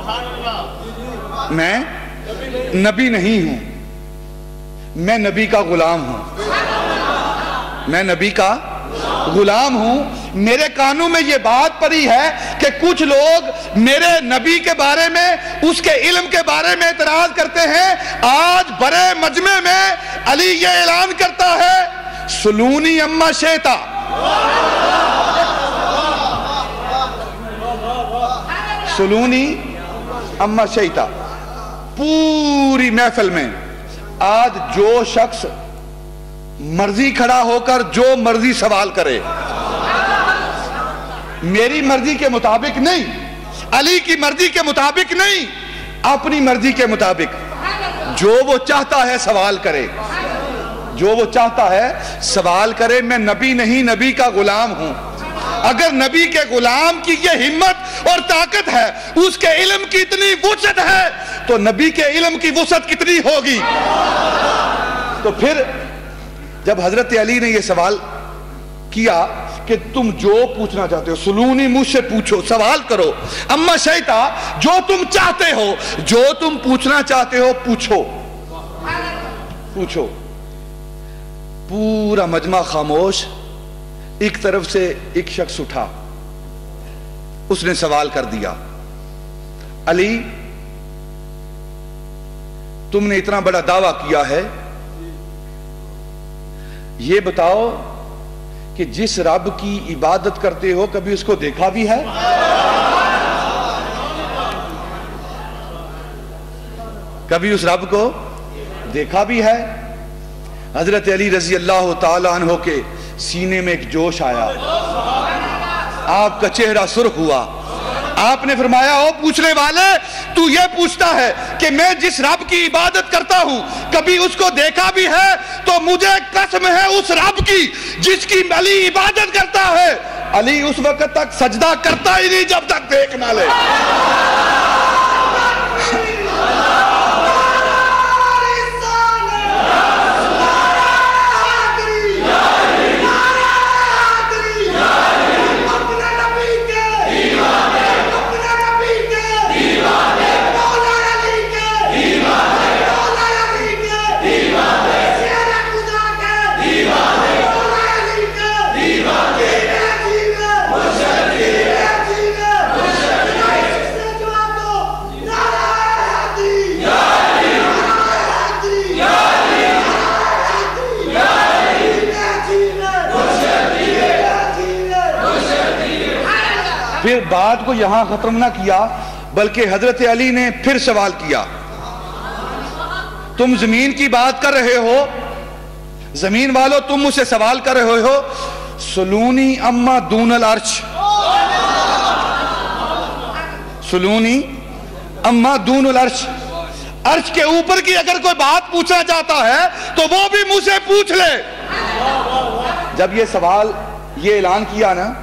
میں نبی نہیں ہوں، میں نبی کا غلام ہوں، میں نبی کا غلام ہوں۔ میرے کانوں میں یہ بات پڑی ہے کہ کچھ لوگ میرے نبی کے بارے میں، اس کے علم کے بارے میں اعتراض کرتے ہیں، آج بڑے مجمع میں علی یہ اعلان کرتا ہے سلونی اما شیتا، سلونی اما شیتا۔ پوری محفل میں آج جو شخص مرضی کھڑا ہو کر جو مرضی سوال کرے، میری مرضی کے مطابق نہیں، علی کی مرضی کے مطابق نہیں، اپنی مرضی کے مطابق جو وہ چاہتا ہے سوال کرے، جو وہ چاہتا ہے سوال کرے۔ میں نبی نہیں، نبی کا غلام ہوں۔ اگر نبی کے غلام کی یہ ہمت اور طاقت ہے، اس کے علم کی اتنی وسعت ہے، تو نبی کے علم کی وسعت کتنی ہوگی؟ تو پھر جب حضرت علی نے یہ سوال کیا کہ تم جو پوچھنا چاہتے ہو سلونی، مجھ سے پوچھو، سوال کرو، اما شیتا، جو تم چاہتے ہو، جو تم پوچھنا چاہتے ہو پوچھو پوچھو۔ پورا مجمع خاموش۔ ایک طرف سے ایک شخص اٹھا، اس نے سوال کر دیا، علی تم نے اتنا بڑا دعویٰ کیا ہے، یہ بتاؤ کہ جس رب کی عبادت کرتے ہو کبھی اس کو دیکھا بھی ہے؟ کبھی اس رب کو دیکھا بھی ہے؟ حضرت علی رضی اللہ تعالیٰ عنہ کے سینے میں ایک جوش آیا، آپ کا چہرہ سرخ ہوا۔ آپ نے فرمایا، او پوچھنے والے، تو یہ پوچھتا ہے کہ میں جس رب کی عبادت کرتا ہوں کبھی اس کو دیکھا بھی ہے؟ تو مجھے قسم ہے اس رب کی جس کی علی عبادت کرتا ہے، علی اس وقت تک سجدہ کرتا ہی نہیں جب تک دیکھ نہ لے۔ پھر بات کو یہاں ختم نہ کیا، بلکہ حضرت علی نے پھر سوال کیا، تم زمین کی بات کر رہے ہو، زمین والو تم مجھ سے سوال کر رہے ہو، سلونی اما دون العرش، سلونی اما دون العرش، عرش کے اوپر کی اگر کوئی بات پوچھنا چاہتا ہے تو وہ بھی مجھ سے پوچھ لے۔ جب یہ سوال یہ اعلان کیا نا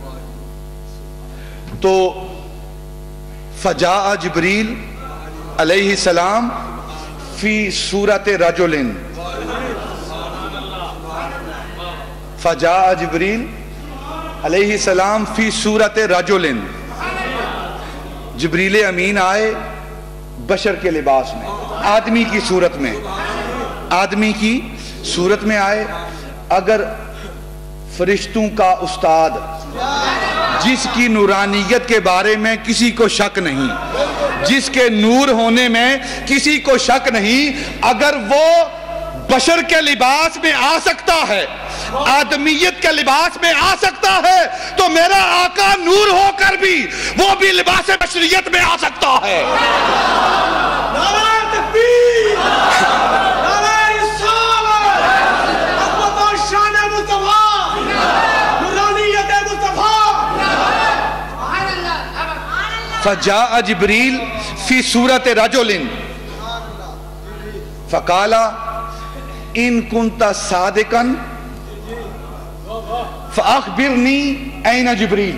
تو فجاء جبریل علیہ السلام فی صورت رجل، فجاء جبریل علیہ السلام فی صورت رجل، جبریل امین آئے بشر کے لباس میں، آدمی کی صورت میں، آدمی کی صورت میں آئے۔ اگر فرشتوں کا استاد جس کی نورانیت کے بارے میں کسی کو شک نہیں، جس کے نور ہونے میں کسی کو شک نہیں، اگر وہ بشر کے لباس میں آ سکتا ہے، آدمیت کے لباس میں آ سکتا ہے، تو میرا آقا نور ہو کر بھی وہ بھی لباس بشریت میں آ سکتا ہے۔ نعرہ تکبیر، نعرہ رسالت، عظمت و شان مصطفیٰ، نورانیت مصطفیٰ۔ فجاء جبریل فی صورت رجل فقال ان کنت صادقا فاخبرنی این جبریل۔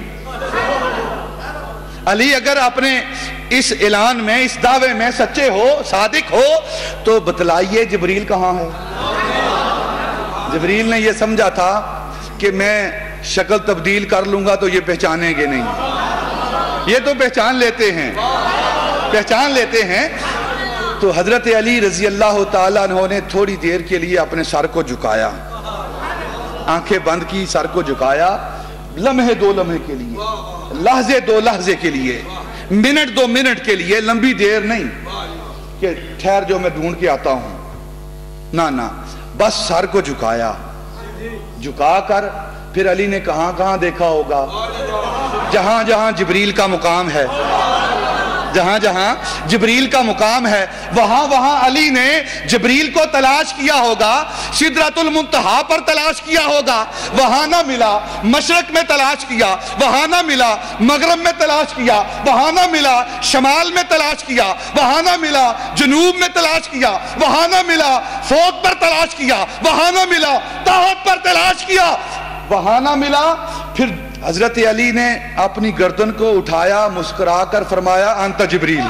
علی اگر اپنے اس اعلان میں، اس دعوے میں سچے ہو، صادق ہو، تو بتلائیے جبریل کہاں ہے؟ جبریل نے یہ سمجھا تھا کہ میں شکل تبدیل کر لوں گا تو یہ پہچانیں گے نہیں، یہ تو پہچان لیتے ہیں پہچان لیتے ہیں تو حضرت علی رضی اللہ تعالیٰ عنہ نے تھوڑی دیر کے لیے اپنے سر کو جھکایا، آنکھیں بند کی، سر کو جھکایا، لمحے دو لمحے کے لیے، لحظے دو لحظے کے لیے، منٹ دو منٹ کے لیے، لمبی دیر نہیں کہ ٹھہر جو میں ڈھونڈ کے آتا ہوں۔ ना ना, बस सर को झुकाया, झुका कर फिर अली ने कहां कहां देखा होगा, जहां जहां जिब्रील का मुकाम है, जहां जहां जिब्रील का मुकाम है वहां वहां अली ने जिब्रील को तलाश किया होगा। सिदरतुल मुंतहा पर तलाश किया होगा, वहां ना मिला। मशरक में तलाश किया, वहां ना मिला। मगरब में तलाश किया, वहां ना मिला। शमाल में तलाश किया, वहां ना मिला। जनूब में तलाश किया, वहां ना मिला। फौक पर तलाश किया, वहां ना मिला। ताहत पर तलाश किया, वहां ना मिला। फिर हजरत अली ने अपनी गर्दन को उठाया, मुस्कुराकर फरमाया अंत जिब्रील,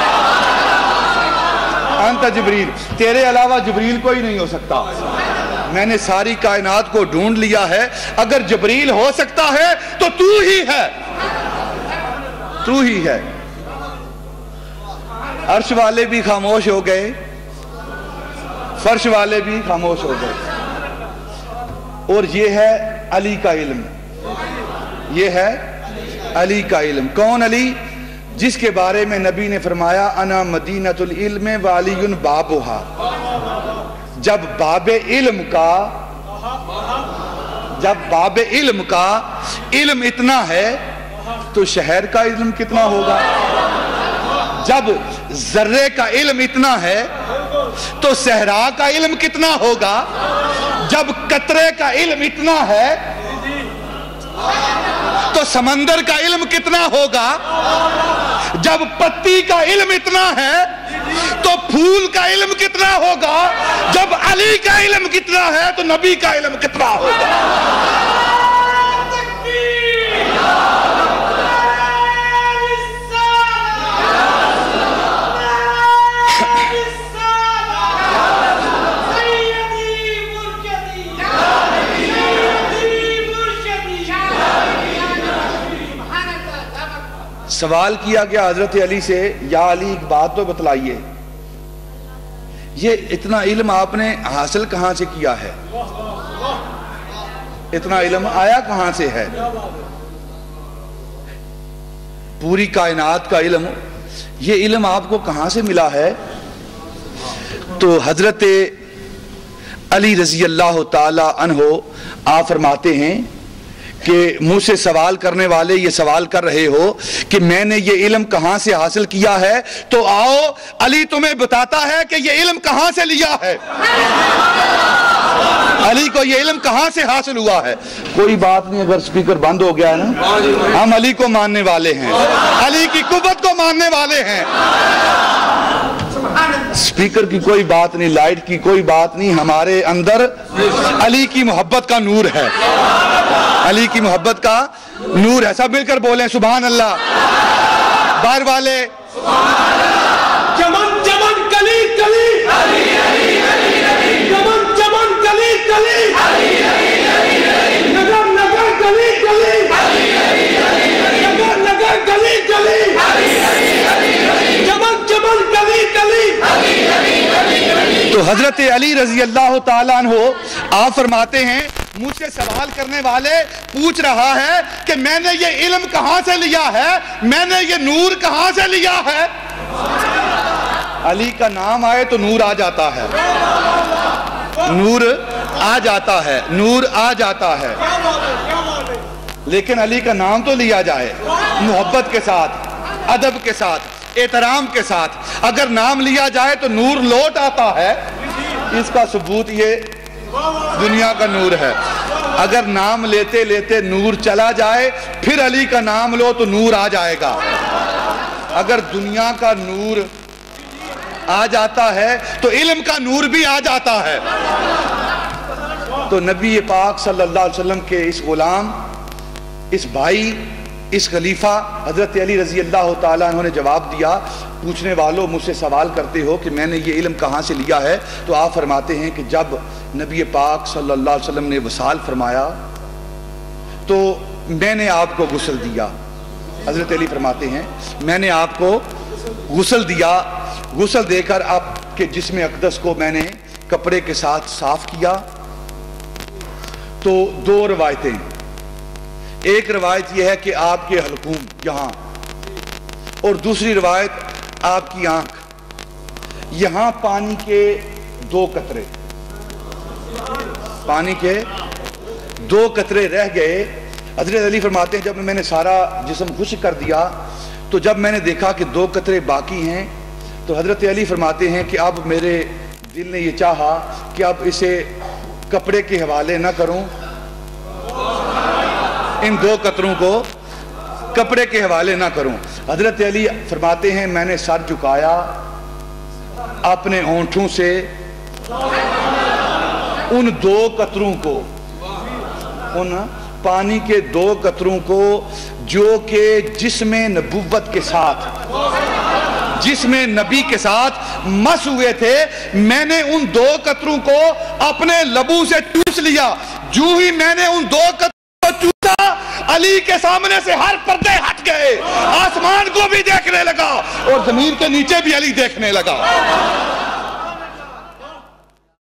अंत जिब्रील, तेरे अलावा जिब्रील कोई नहीं हो सकता। मैंने सारी कायनात को ढूंढ लिया है, अगर जिब्रील हो सकता है तो तू ही है, तू ही है। अर्श वाले भी खामोश हो गए, फर्श वाले भी खामोश हो गए। और ये है अली का इल्म, ये है अली का इल्म। कौन अली? जिसके बारे में नबी ने फरमाया अना मदीनतुल इल्म व अलीयुन बाबुहा। जब बाबे इल्म का जब बाबे इल्म का इल्म इतना है तो शहर का इल्म कितना होगा। जब जर्रे का इल्म इतना है तो सहरा का इल्म कितना होगा। जब कतरे का इल्म इतना है तो समंदर का इल्म कितना होगा। जब पत्ती का इल्म इतना है तो फूल का इल्म कितना होगा। जब अली का इल्म कितना है तो नबी का इल्म कितना होगा। सवाल किया गया हजरत अली से, या अली एक बात तो बतलाइए, ये इतना इल्म आपने हासिल कहां से किया है, इतना इल्म आया कहां से है। पूरी कायनात का इल्म, ये इल्म आपको कहां से मिला है। तो हजरत अली रजी अल्लाह ताला अन्हो आप फरमाते हैं कि मुझसे सवाल करने वाले ये सवाल कर रहे हो कि मैंने ये इल्म कहां से हासिल किया है, तो आओ अली तुम्हें बताता है कि ये इल्म कहां से लिया है, अली को ये इल्म कहां से हासिल हुआ है। कोई बात नहीं, अगर स्पीकर बंद हो गया है ना, हम अली को मानने वाले हैं, अली की कुव्वत को मानने वाले हैं। स्पीकर की कोई बात नहीं, लाइट की कोई बात नहीं, हमारे अंदर अली की मोहब्बत का नूर है, अली की मोहब्बत का नूर है। सब मिलकर बोले सुभान अल्लाह। बाहर वाले चमन चमन कली कली अली अली अली अली, चमन चमन कली कली अली अली अली अली, नगर नगर गली गली अली अली अली अली, नगर नगर गली गली अली अली अली अली, चमन चमन कली कली अली अली अली अली। तो हजरत अली रजी अल्लाह ताला अन्हो आप फरमाते हैं, मुझसे सवाल करने वाले पूछ रहा है कि मैंने ये इल्म कहां से लिया है, मैंने ये नूर कहां से लिया है। अली का नाम आए तो नूर आ जाता है, नूर आ जाता है, नूर आ जाता है। लेकिन अली का नाम तो लिया जाए मोहब्बत के साथ, अदब के साथ, एहतराम के साथ। अगर नाम लिया जाए तो नूर लौट आता है। इसका सबूत ये दुनिया का नूर है। अगर नाम लेते लेते नूर चला जाए, फिर अली का नाम लो तो नूर आ जाएगा। अगर दुनिया का नूर आ जाता है तो इल्म का नूर भी आ जाता है। तो नबी पाक सल्लल्लाहु अलैहि वसल्लम के इस गुलाम, इस भाई, इस खलीफा हजरत अली रजी अल्लाह ताला अन्हु ने जवाब दिया, पूछने वालों मुझसे सवाल करते हो कि मैंने ये इल्म कहाँ से लिया है। तो आप फरमाते हैं कि जब नबी पाक सल्लल्लाहु अलैहि वसल्लम ने वसाल फरमाया तो मैंने आपको गुस्ल दिया। हजरत अली फरमाते हैं मैंने आपको गुस्ल दिया, गुस्ल देकर आपके जिस्म अक़दस को मैंने कपड़े के साथ साफ किया। तो दो रवायतें, एक रवायत यह है कि आपके हलकूम यहाँ, और दूसरी रवायत आपकी आंख, यहाँ पानी के दो कतरे। پانی کے دو قطرے رہ گئے. حضرت علی فرماتے ہیں جب میں نے سارا جسم خشک کر دیا تو جب میں نے دیکھا کہ دو قطرے باقی ہیں تو حضرت علی فرماتے ہیں کہ اب میرے دل نے یہ چاہا کہ اب اسے کپڑے کے حوالے نہ کروں, ان دو قطروں کو کپڑے کے حوالے نہ کروں. حضرت علی فرماتے ہیں میں نے سر جھکایا, اپنے ہونٹوں سے ان دو قطروں کو, ان پانی کے دو قطروں کو جو کہ جسم نبوت کے ساتھ, جسم نبی کے ساتھ مس ہوئے تھے, میں نے ان دو قطروں کو اپنے لبوں سے چوس لیا. جو ہی میں نے ان دو قطروں کو چوسا, علی کے سامنے سے ہر پردے ہٹ گئے, آسمان کو بھی دیکھنے لگا اور زمین کے نیچے بھی علی دیکھنے لگا.